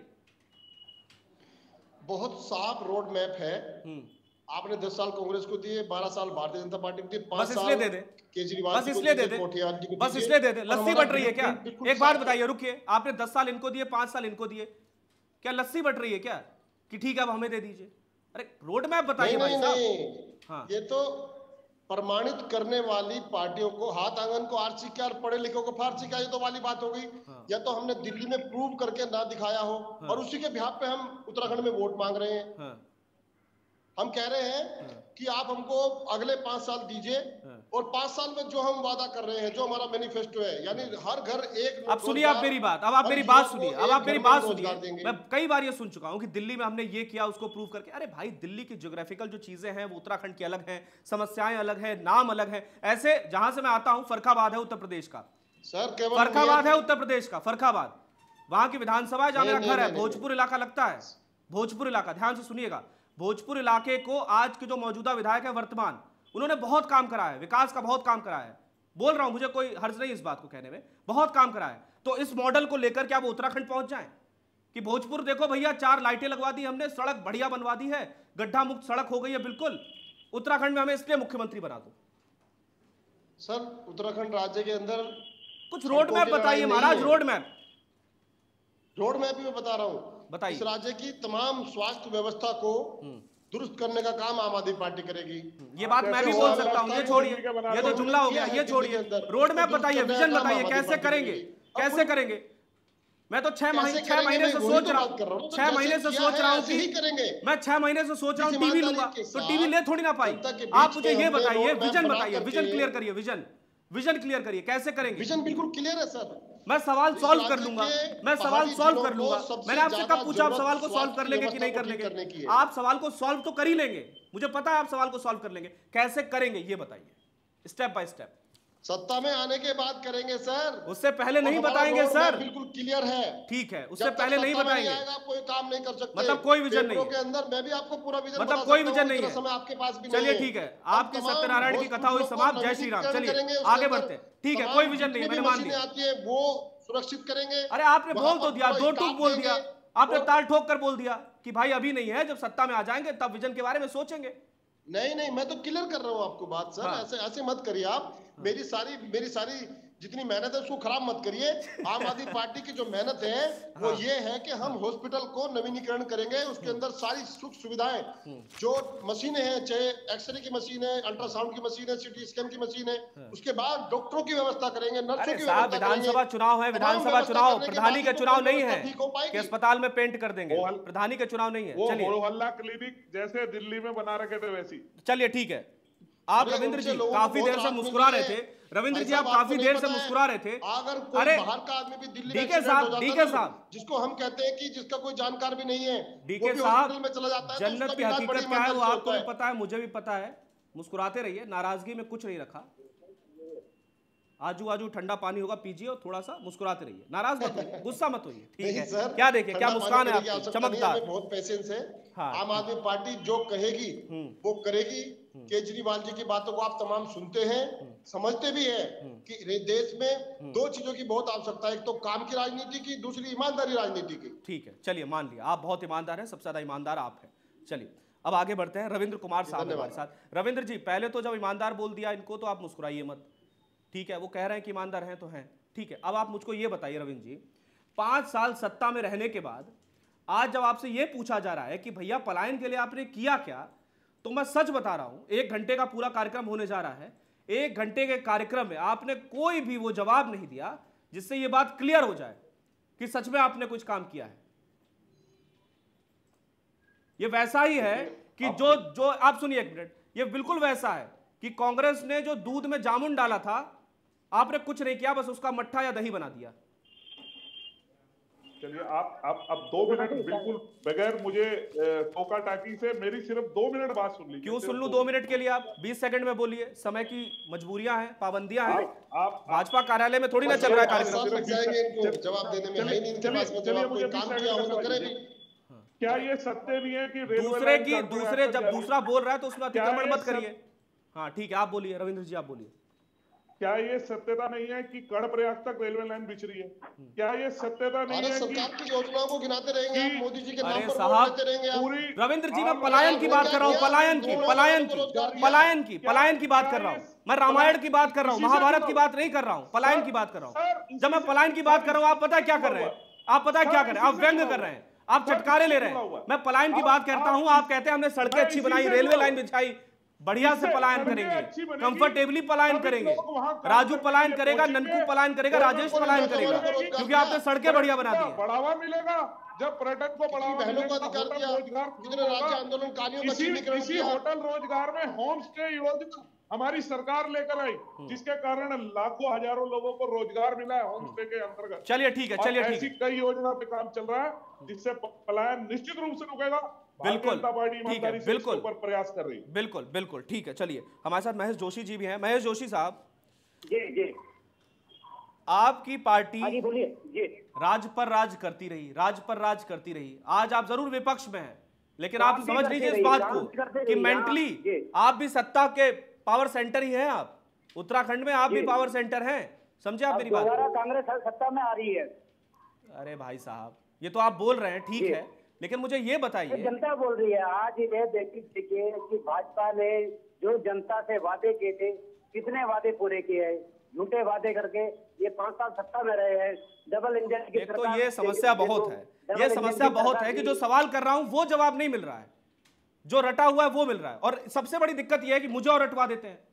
S4: बहुत साफ रोड मैप है। आपने 10 साल कांग्रेस को दिए, 12 साल भारतीय जनता पार्टी को दिए, 5 साल
S1: दे दे
S4: केजरीवाल
S1: बस इसलिए दे दे, बस इसलिए दे दे। लस्सी बट रही है क्या? एक बात बताइए, रुकिए। आपने 10 साल इनको दिए, 5 साल इनको दिए, क्या लस्सी बट रही है क्या कि ठीक है अब हमें दे दीजिए? अरे रोड मैप बताइए भाई साहब। हाँ,
S4: ये तो प्रमाणित करने वाली पार्टियों को, हाथ आंगन को आरसी क्या और पढ़े लिखों को फारसी क्या, ये तो वाली बात हो गई। या तो हमने दिल्ली में प्रूव करके ना दिखाया हो और उसी के बिहाफ पे हम उत्तराखंड में वोट मांग रहे हैं। हम कह रहे हैं कि आप हमको अगले 5 साल दीजिए और 5 साल में जो हम वादा कर रहे हैं, जो हमारा मैनिफेस्टो है, यानी हर घर एक।
S1: अब सुनिए आप मेरी बात, अब आप मेरी बात सुनिए, अब आप मेरी बात सुनिए। मैं कई बार ये सुन चुका हूं कि दिल्ली में हमने ये किया, उसको प्रूव करके। अरे भाई, दिल्ली की ज्योग्राफिकल जो चीजें हैं वो उत्तराखंड की अलग हैं, समस्याएं अलग हैं, नाम अलग है। ऐसे जहां से मैं आता हूं, फर्रुखाबाद है उत्तर प्रदेश का,
S4: सर
S1: फर्रुखाबाद है उत्तर प्रदेश का, फर्रुखाबाद वहां की विधानसभा है जहां मेरा घर है। भोजपुर इलाका लगता है, भोजपुर इलाका, ध्यान से सुनिएगा। भोजपुर इलाके को आज के जो मौजूदा विधायक है वर्तमान, उन्होंने बहुत काम करा है, विकास का बहुत काम करा है। बोल रहा हूं, मुझे कोई हर्ज नहीं इस बात को कहने में, बहुत काम करा है। तो इस मॉडल को लेकर क्या वो उत्तराखंड पहुंच जाएं कि भोजपुर देखो भैया 4 लाइटें लगवा दी हमने, सड़क बढ़िया बनवा दी है, गड्ढा मुक्त सड़क हो गई है बिल्कुल, उत्तराखंड में हमें इसलिए मुख्यमंत्री बना दो।
S4: सर उत्तराखंड राज्य के अंदर
S1: कुछ रोड मैप बताइए महाराज, रोड मैप
S4: भी मैं बता रहा हूं।
S1: बताइए।
S4: इस राज्य की तमाम स्वास्थ्य व्यवस्था को दुरुस्त करने का काम आम आदमी पार्टी करेगी।
S1: ये बात मैं भी बोल सकता हूँ, ये छोड़िए, ये तो जुमला हो गया, ये छोड़िए। रोड मैप बताइए, विजन बताइए, कैसे करेंगे, कैसे करेंगे? मैं तो 6 महीने से सोच रहा हूँ, 6 महीने से सोच रहा हूँ कि मैं 6 महीने से सोच रहा हूँ टीवी लूंगा, तो टीवी ले थोड़ी ना पाई। आप मुझे ये बताइए, विजन बताइए, विजन क्लियर करिए, विजन क्लियर करिए, कैसे करेंगे?
S4: विजन बिल्कुल क्लियर है सर।
S1: मैं सवाल सॉल्व कर लूंगा, मैं सवाल सॉल्व कर लूंगा। मैंने आपसे कब पूछा आप सवाल को सॉल्व कर लेंगे कि नहीं कर लेंगे? आप सवाल को सॉल्व तो कर ही लेंगे, मुझे पता है आप सवाल को सॉल्व कर लेंगे। कैसे करेंगे ये बताइए, स्टेप बाय स्टेप।
S4: सत्ता में आने के बाद करेंगे सर,
S1: उससे पहले नहीं बताएंगे सर।
S4: बिल्कुल क्लियर है,
S1: ठीक है, उससे पहले नहीं बताएंगे।
S4: कोई काम नहीं कर सकते,
S1: मतलब कोई विजन नहीं
S4: के अंदर। मैं भी आपको पूरा विजन,
S1: मतलब कोई विजन नहीं है
S4: आपके पास भी।
S1: चलिए ठीक है, आपकी सत्यनारायण की कथा हुई समाप्त, जय श्री राम। चलिए आगे बढ़ते हैं, ठीक है, कोई विजन नहीं, मैंने मान लिया।
S4: आती है वो सुरक्षित करेंगे।
S1: अरे आपने बोल तो दिया, 2 टूक बोल दिया, आपने ताल ठोक कर बोल दिया कि भाई अभी नहीं है, जब सत्ता में आ जाएंगे तब विजन के बारे में सोचेंगे।
S4: नहीं, मैं तो क्लियर कर रहा हूँ आपको बात सर। ऐसे मत करिए आप। मेरी सारी जितनी मेहनत है उसको खराब मत करिए। आम आदमी पार्टी की जो मेहनत है वो ये है कि हम हॉस्पिटल को नवीनीकरण करेंगे, उसके अंदर सारी सुख सुविधाएं, जो मशीनें हैं, चाहे एक्सरे की मशीन है, अल्ट्रासाउंड की मशीन है, सीटी स्कैन की मशीन है, उसके बाद डॉक्टरों की व्यवस्था करेंगे, नर्सों की व्यवस्था करेंगे।
S1: विधानसभा चुनाव है, विधानसभा चुनाव, प्रधानी का चुनाव नहीं है कि अस्पताल में पेंट कर देंगे, प्रधानी का चुनाव नहीं है। चलिए,
S2: मोहल्ला क्लिनिक जैसे दिल्ली में बना रखे थे वैसी।
S1: चलिए ठीक है। आप रविंद्र जी काफी देर से मुस्कुरा रहे थे, रविंद्र जी, आप काफी देर से मुस्कुरा रहे थे।
S4: अगर कोई
S1: अरे
S4: बाहर का आदमी भी दिल्ली
S1: डीके साहब,
S4: जिसको हम कहते हैं कि जिसका कोई जानकार भी नहीं है,
S1: डीके साहब, जन्नत की हकीकत क्या है वो आपको भी पता है, मुझे भी पता है। मुस्कुराते रहिए, नाराजगी में कुछ नहीं रखा। आजू आजू ठंडा पानी होगा, पीजिए और थोड़ा सा मुस्कुराते रहिए, नाराज मत होइए, गुस्सा मत होइए, ठीक है? क्या देखिए, क्या मुस्कान है आपकी, चमकदार,
S4: बहुत पेशेंस है।
S1: हाँ,
S4: आम आदमी पार्टी जो कहेगी वो करेगी। केजरीवाल जी की बातों को आप तमाम सुनते हैं, समझते भी हैं कि देश में दो चीजों की बहुत आवश्यकता है, एक तो काम की राजनीति की, दूसरी ईमानदारी राजनीति की।
S1: ठीक है, चलिए मान लिया, आप बहुत ईमानदार हैं, सबसे ज्यादा ईमानदार आप हैं। चलिए अब आगे बढ़ते हैं। रविंद्र कुमार साहब हमारे साथ। रविंद्र जी, पहले तो जब ईमानदार बोल दिया इनको तो आप मुस्कुराइए मत, ठीक है? वो कह रहे हैं कि ईमानदार हैं तो हैं, ठीक है? अब आप मुझको ये बताइए रविंद्र जी, 5 साल सत्ता में रहने के बाद आज जब आपसे ये पूछा जा रहा है कि भैया पलायन के लिए आपने किया क्या, तो मैं सच बता रहा हूं, 1 घंटे का पूरा कार्यक्रम होने जा रहा है, 1 घंटे के कार्यक्रम में आपने कोई भी वो जवाब नहीं दिया जिससे ये बात क्लियर हो जाए कि सच में आपने कुछ काम किया है। ये वैसा ही है कि जो आप सुनिए एक मिनट, ये बिल्कुल वैसा है कि कांग्रेस ने जो दूध में जामुन डाला था, आपने कुछ नहीं किया, बस उसका मट्ठा या दही बना दिया।
S2: चलिए आप अब 2 मिनट बिल्कुल बगैर मुझे टोका टाकी से मेरी सिर्फ 2 मिनट बात सुन लीजिए।
S1: क्यों सुन लूं 2 मिनट के लिए? आप 20 सेकंड में बोलिए, समय की मजबूरियां हैं, पाबंदियां हैं।
S2: आप
S1: भाजपा कार्यालय में थोड़ी ना चल रहा है कार्यक्रम।
S4: जवाब देने में है नहीं इनके पास में, जवाब कोई काम किया हो तो करे भी।
S2: क्या ये सत्य नहीं है कि
S1: दूसरे जब दूसरा बोल रहा है तो उसमें अतिक्रमण मत करिए। हाँ ठीक है, आप बोलिए रविंद्र जी, आप बोलिए।
S2: क्या ये सत्यता नहीं है कि कर्णप्रयाग तक रेलवे लाइन बिछ रही है? क्या ये सत्यता नहीं है
S4: सरकार की योजनाओं को गिनाते रहेंगे आप, मोदी जी के नाम पर
S1: साहब,
S4: बोलते रहेंगे आप?
S1: रविंद्र जी, मैं पलायन की बात कर रहा हूँ, पलायन की बात कर रहा हूँ। मैं रामायण की बात कर रहा हूँ, महाभारत की बात नहीं कर रहा हूँ, पलायन की बात कर रहा हूँ। जब मैं पलायन की बात कर रहा हूँ, आप पता क्या कर रहे हैं? आप पता क्या कर रहे हैं? आप व्यंग कर रहे हैं, आप चटकारे ले रहे हैं। मैं पलायन की बात करता हूँ, आप कहते हैं हमने सड़कें अच्छी बनाई, रेलवे लाइन बिछाई, बढ़िया से पलायन करेंगे, कंफर्टेबली पलायन करेंगे। राजू पलायन करेगा, ननकू पलायन करेगा, राजेश पलायन करेगा, क्योंकि आपने सड़कें बढ़िया बना दी।
S2: बढ़ावा मिलेगा जब पर्यटन को बढ़ावा
S4: बहनों को अधिकार दिया, कितने राज्य आंदोलनकारियों का चिन्हीकरण
S2: इसी
S4: किया।
S2: होटल रोजगार में होम स्टे योजना हमारी सरकार लेकर आई, जिसके कारण लाखों हजारों लोगों को रोजगार मिला है होम स्टे के अंतर्गत।
S1: चलिए ठीक है, चलिए ठीक
S2: ऐसी कई योजना पे काम चल रहा है जिससे पलायन निश्चित रूप से रुकेगा।
S1: बिल्कुल
S2: ठीक है, बिल्कुल प्रयास कर रही है।
S1: बिल्कुल बिल्कुल ठीक है। चलिए हमारे साथ महेश जोशी जी भी हैं। महेश जोशी साहब
S3: जी,
S1: आपकी पार्टी
S3: बोलिए जी।
S1: राज पर राज करती रही। आज आप जरूर विपक्ष में हैं, लेकिन आप समझ लीजिए इस बात को कि मेंटली आप भी सत्ता के पावर सेंटर ही हैं। आप उत्तराखंड में आप भी पावर सेंटर हैं, समझे आप मेरी बात?
S3: कांग्रेस सत्ता में आ रही है।
S1: अरे भाई साहब, ये तो आप बोल रहे हैं, ठीक है, लेकिन मुझे ये बताइए,
S3: जनता बोल रही है। आज ये देखिए कि भाजपा ने जो जनता से वादे किए थे, कितने वादे पूरे किए हैं? झूठे वादे करके ये 5 साल सत्ता में रहे हैं। डबल इंजन की
S1: एक तो ये समस्या बहुत है, ये समस्या बहुत है कि जो सवाल कर रहा हूं वो जवाब नहीं मिल रहा है, जो रटा हुआ है वो मिल रहा है, और सबसे बड़ी दिक्कत ये है कि मुझे और रटवा देते हैं।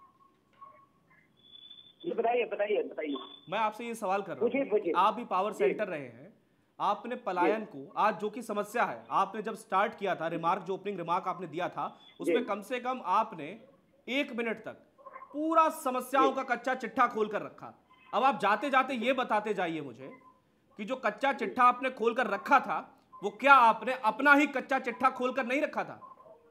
S3: बताइए।
S1: मैं आपसे ये सवाल कर रहा हूँ, आप भी पावर सेंटर रहे हैं, आपने पलायन को आज जो की समस्या है, आपने जब स्टार्ट किया था, रिमार्क जो ओपनिंग रिमार्क आपने दिया था उसमें कम से कम आपने 1 मिनट तक पूरा समस्याओं का कच्चा चिट्ठा खोलकर रखा। अब आप जाते जाते ये बताते जाइए मुझे कि जो कच्चा चिट्ठा आपने खोलकर रखा था वो क्या आपने अपना ही कच्चा चिट्ठा खोलकर नहीं रखा था?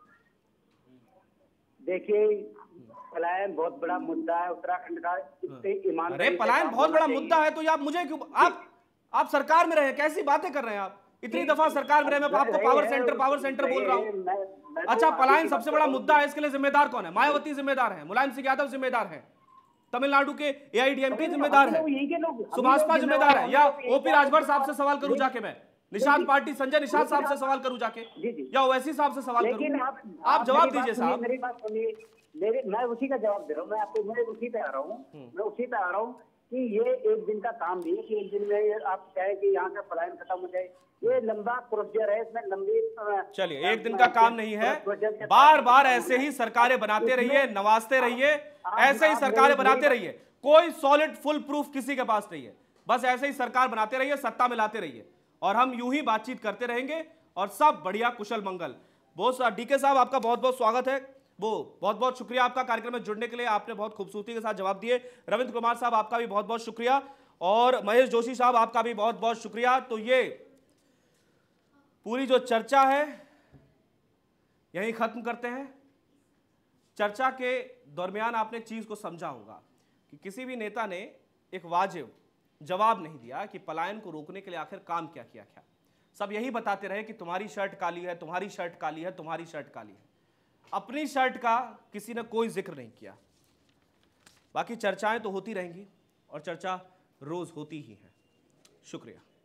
S3: देखिए, पलायन बहुत बड़ा मुद्दा है उत्तराखंड का।
S1: अरे पलायन बहुत बड़ा मुद्दा है तो आप मुझे क्यों, आप सरकार में रहे, कैसी बातें कर रहे हैं आप? इतनी दफा सरकार में रहे, मैं आपको पावर सेंटर बोल रहा हूं। अच्छा, पलायन सबसे बड़ा मुद्दा है, इसके लिए जिम्मेदार कौन है? मायावती जिम्मेदार है, मुलायम सिंह यादव जिम्मेदार है, तमिलनाडु के AIADMK जिम्मेदार है, सुभाषपा जिम्मेदार है, या OP राजभर साहब से सवाल करूं जाके? मैं निषाद पार्टी संजय निषाद साहब से सवाल करूं जाके, या ओवैसी साहब से सवाल करूं? आप जवाब दीजिए साहब।
S3: मेरी बात सुनिए, मैं उसी का जवाब दे रहा हूँ। मैं आपको उसी पे आ रहा हूँ कि ये एक दिन का काम नहीं है कि एक दिन में आप कहें कि यहाँ का पलायन खत्म हो जाए। ये लंबा प्रोसीजर है, इसमें लंबी।
S1: चलिए, एक दिन का काम नहीं है, बार बार ऐसे ही सरकारें बनाते रहिए, नवाजते रहिए, ऐसे ही सरकारें बनाते रहिए। कोई सॉलिड फुल प्रूफ किसी के पास नहीं है, बस ऐसे ही सरकार बनाते रहिए, सत्ता में लाते रहिए, और हम यूं ही बातचीत करते रहेंगे और सब बढ़िया कुशल मंगल। बहुत DK साहब, आपका बहुत बहुत स्वागत है। वो बहुत बहुत शुक्रिया आपका कार्यक्रम में जुड़ने के लिए, आपने बहुत खूबसूरती के साथ जवाब दिए। रविंद्र कुमार साहब आपका भी बहुत बहुत शुक्रिया, और महेश जोशी साहब आपका भी बहुत बहुत शुक्रिया। तो ये पूरी जो चर्चा है यहीं खत्म करते हैं। चर्चा के दरमियान आपने चीज को समझा होगा कि किसी भी नेता ने एक वाजिब जवाब नहीं दिया कि पलायन को रोकने के लिए आखिर काम क्या किया क्या। सब यही बताते रहे कि तुम्हारी शर्ट काली है, तुम्हारी शर्ट काली है, तुम्हारी शर्ट काली है। अपनी शर्ट का किसी ने कोई जिक्र नहीं किया। बाकी चर्चाएं तो होती रहेंगी और चर्चा रोज होती ही है। शुक्रिया।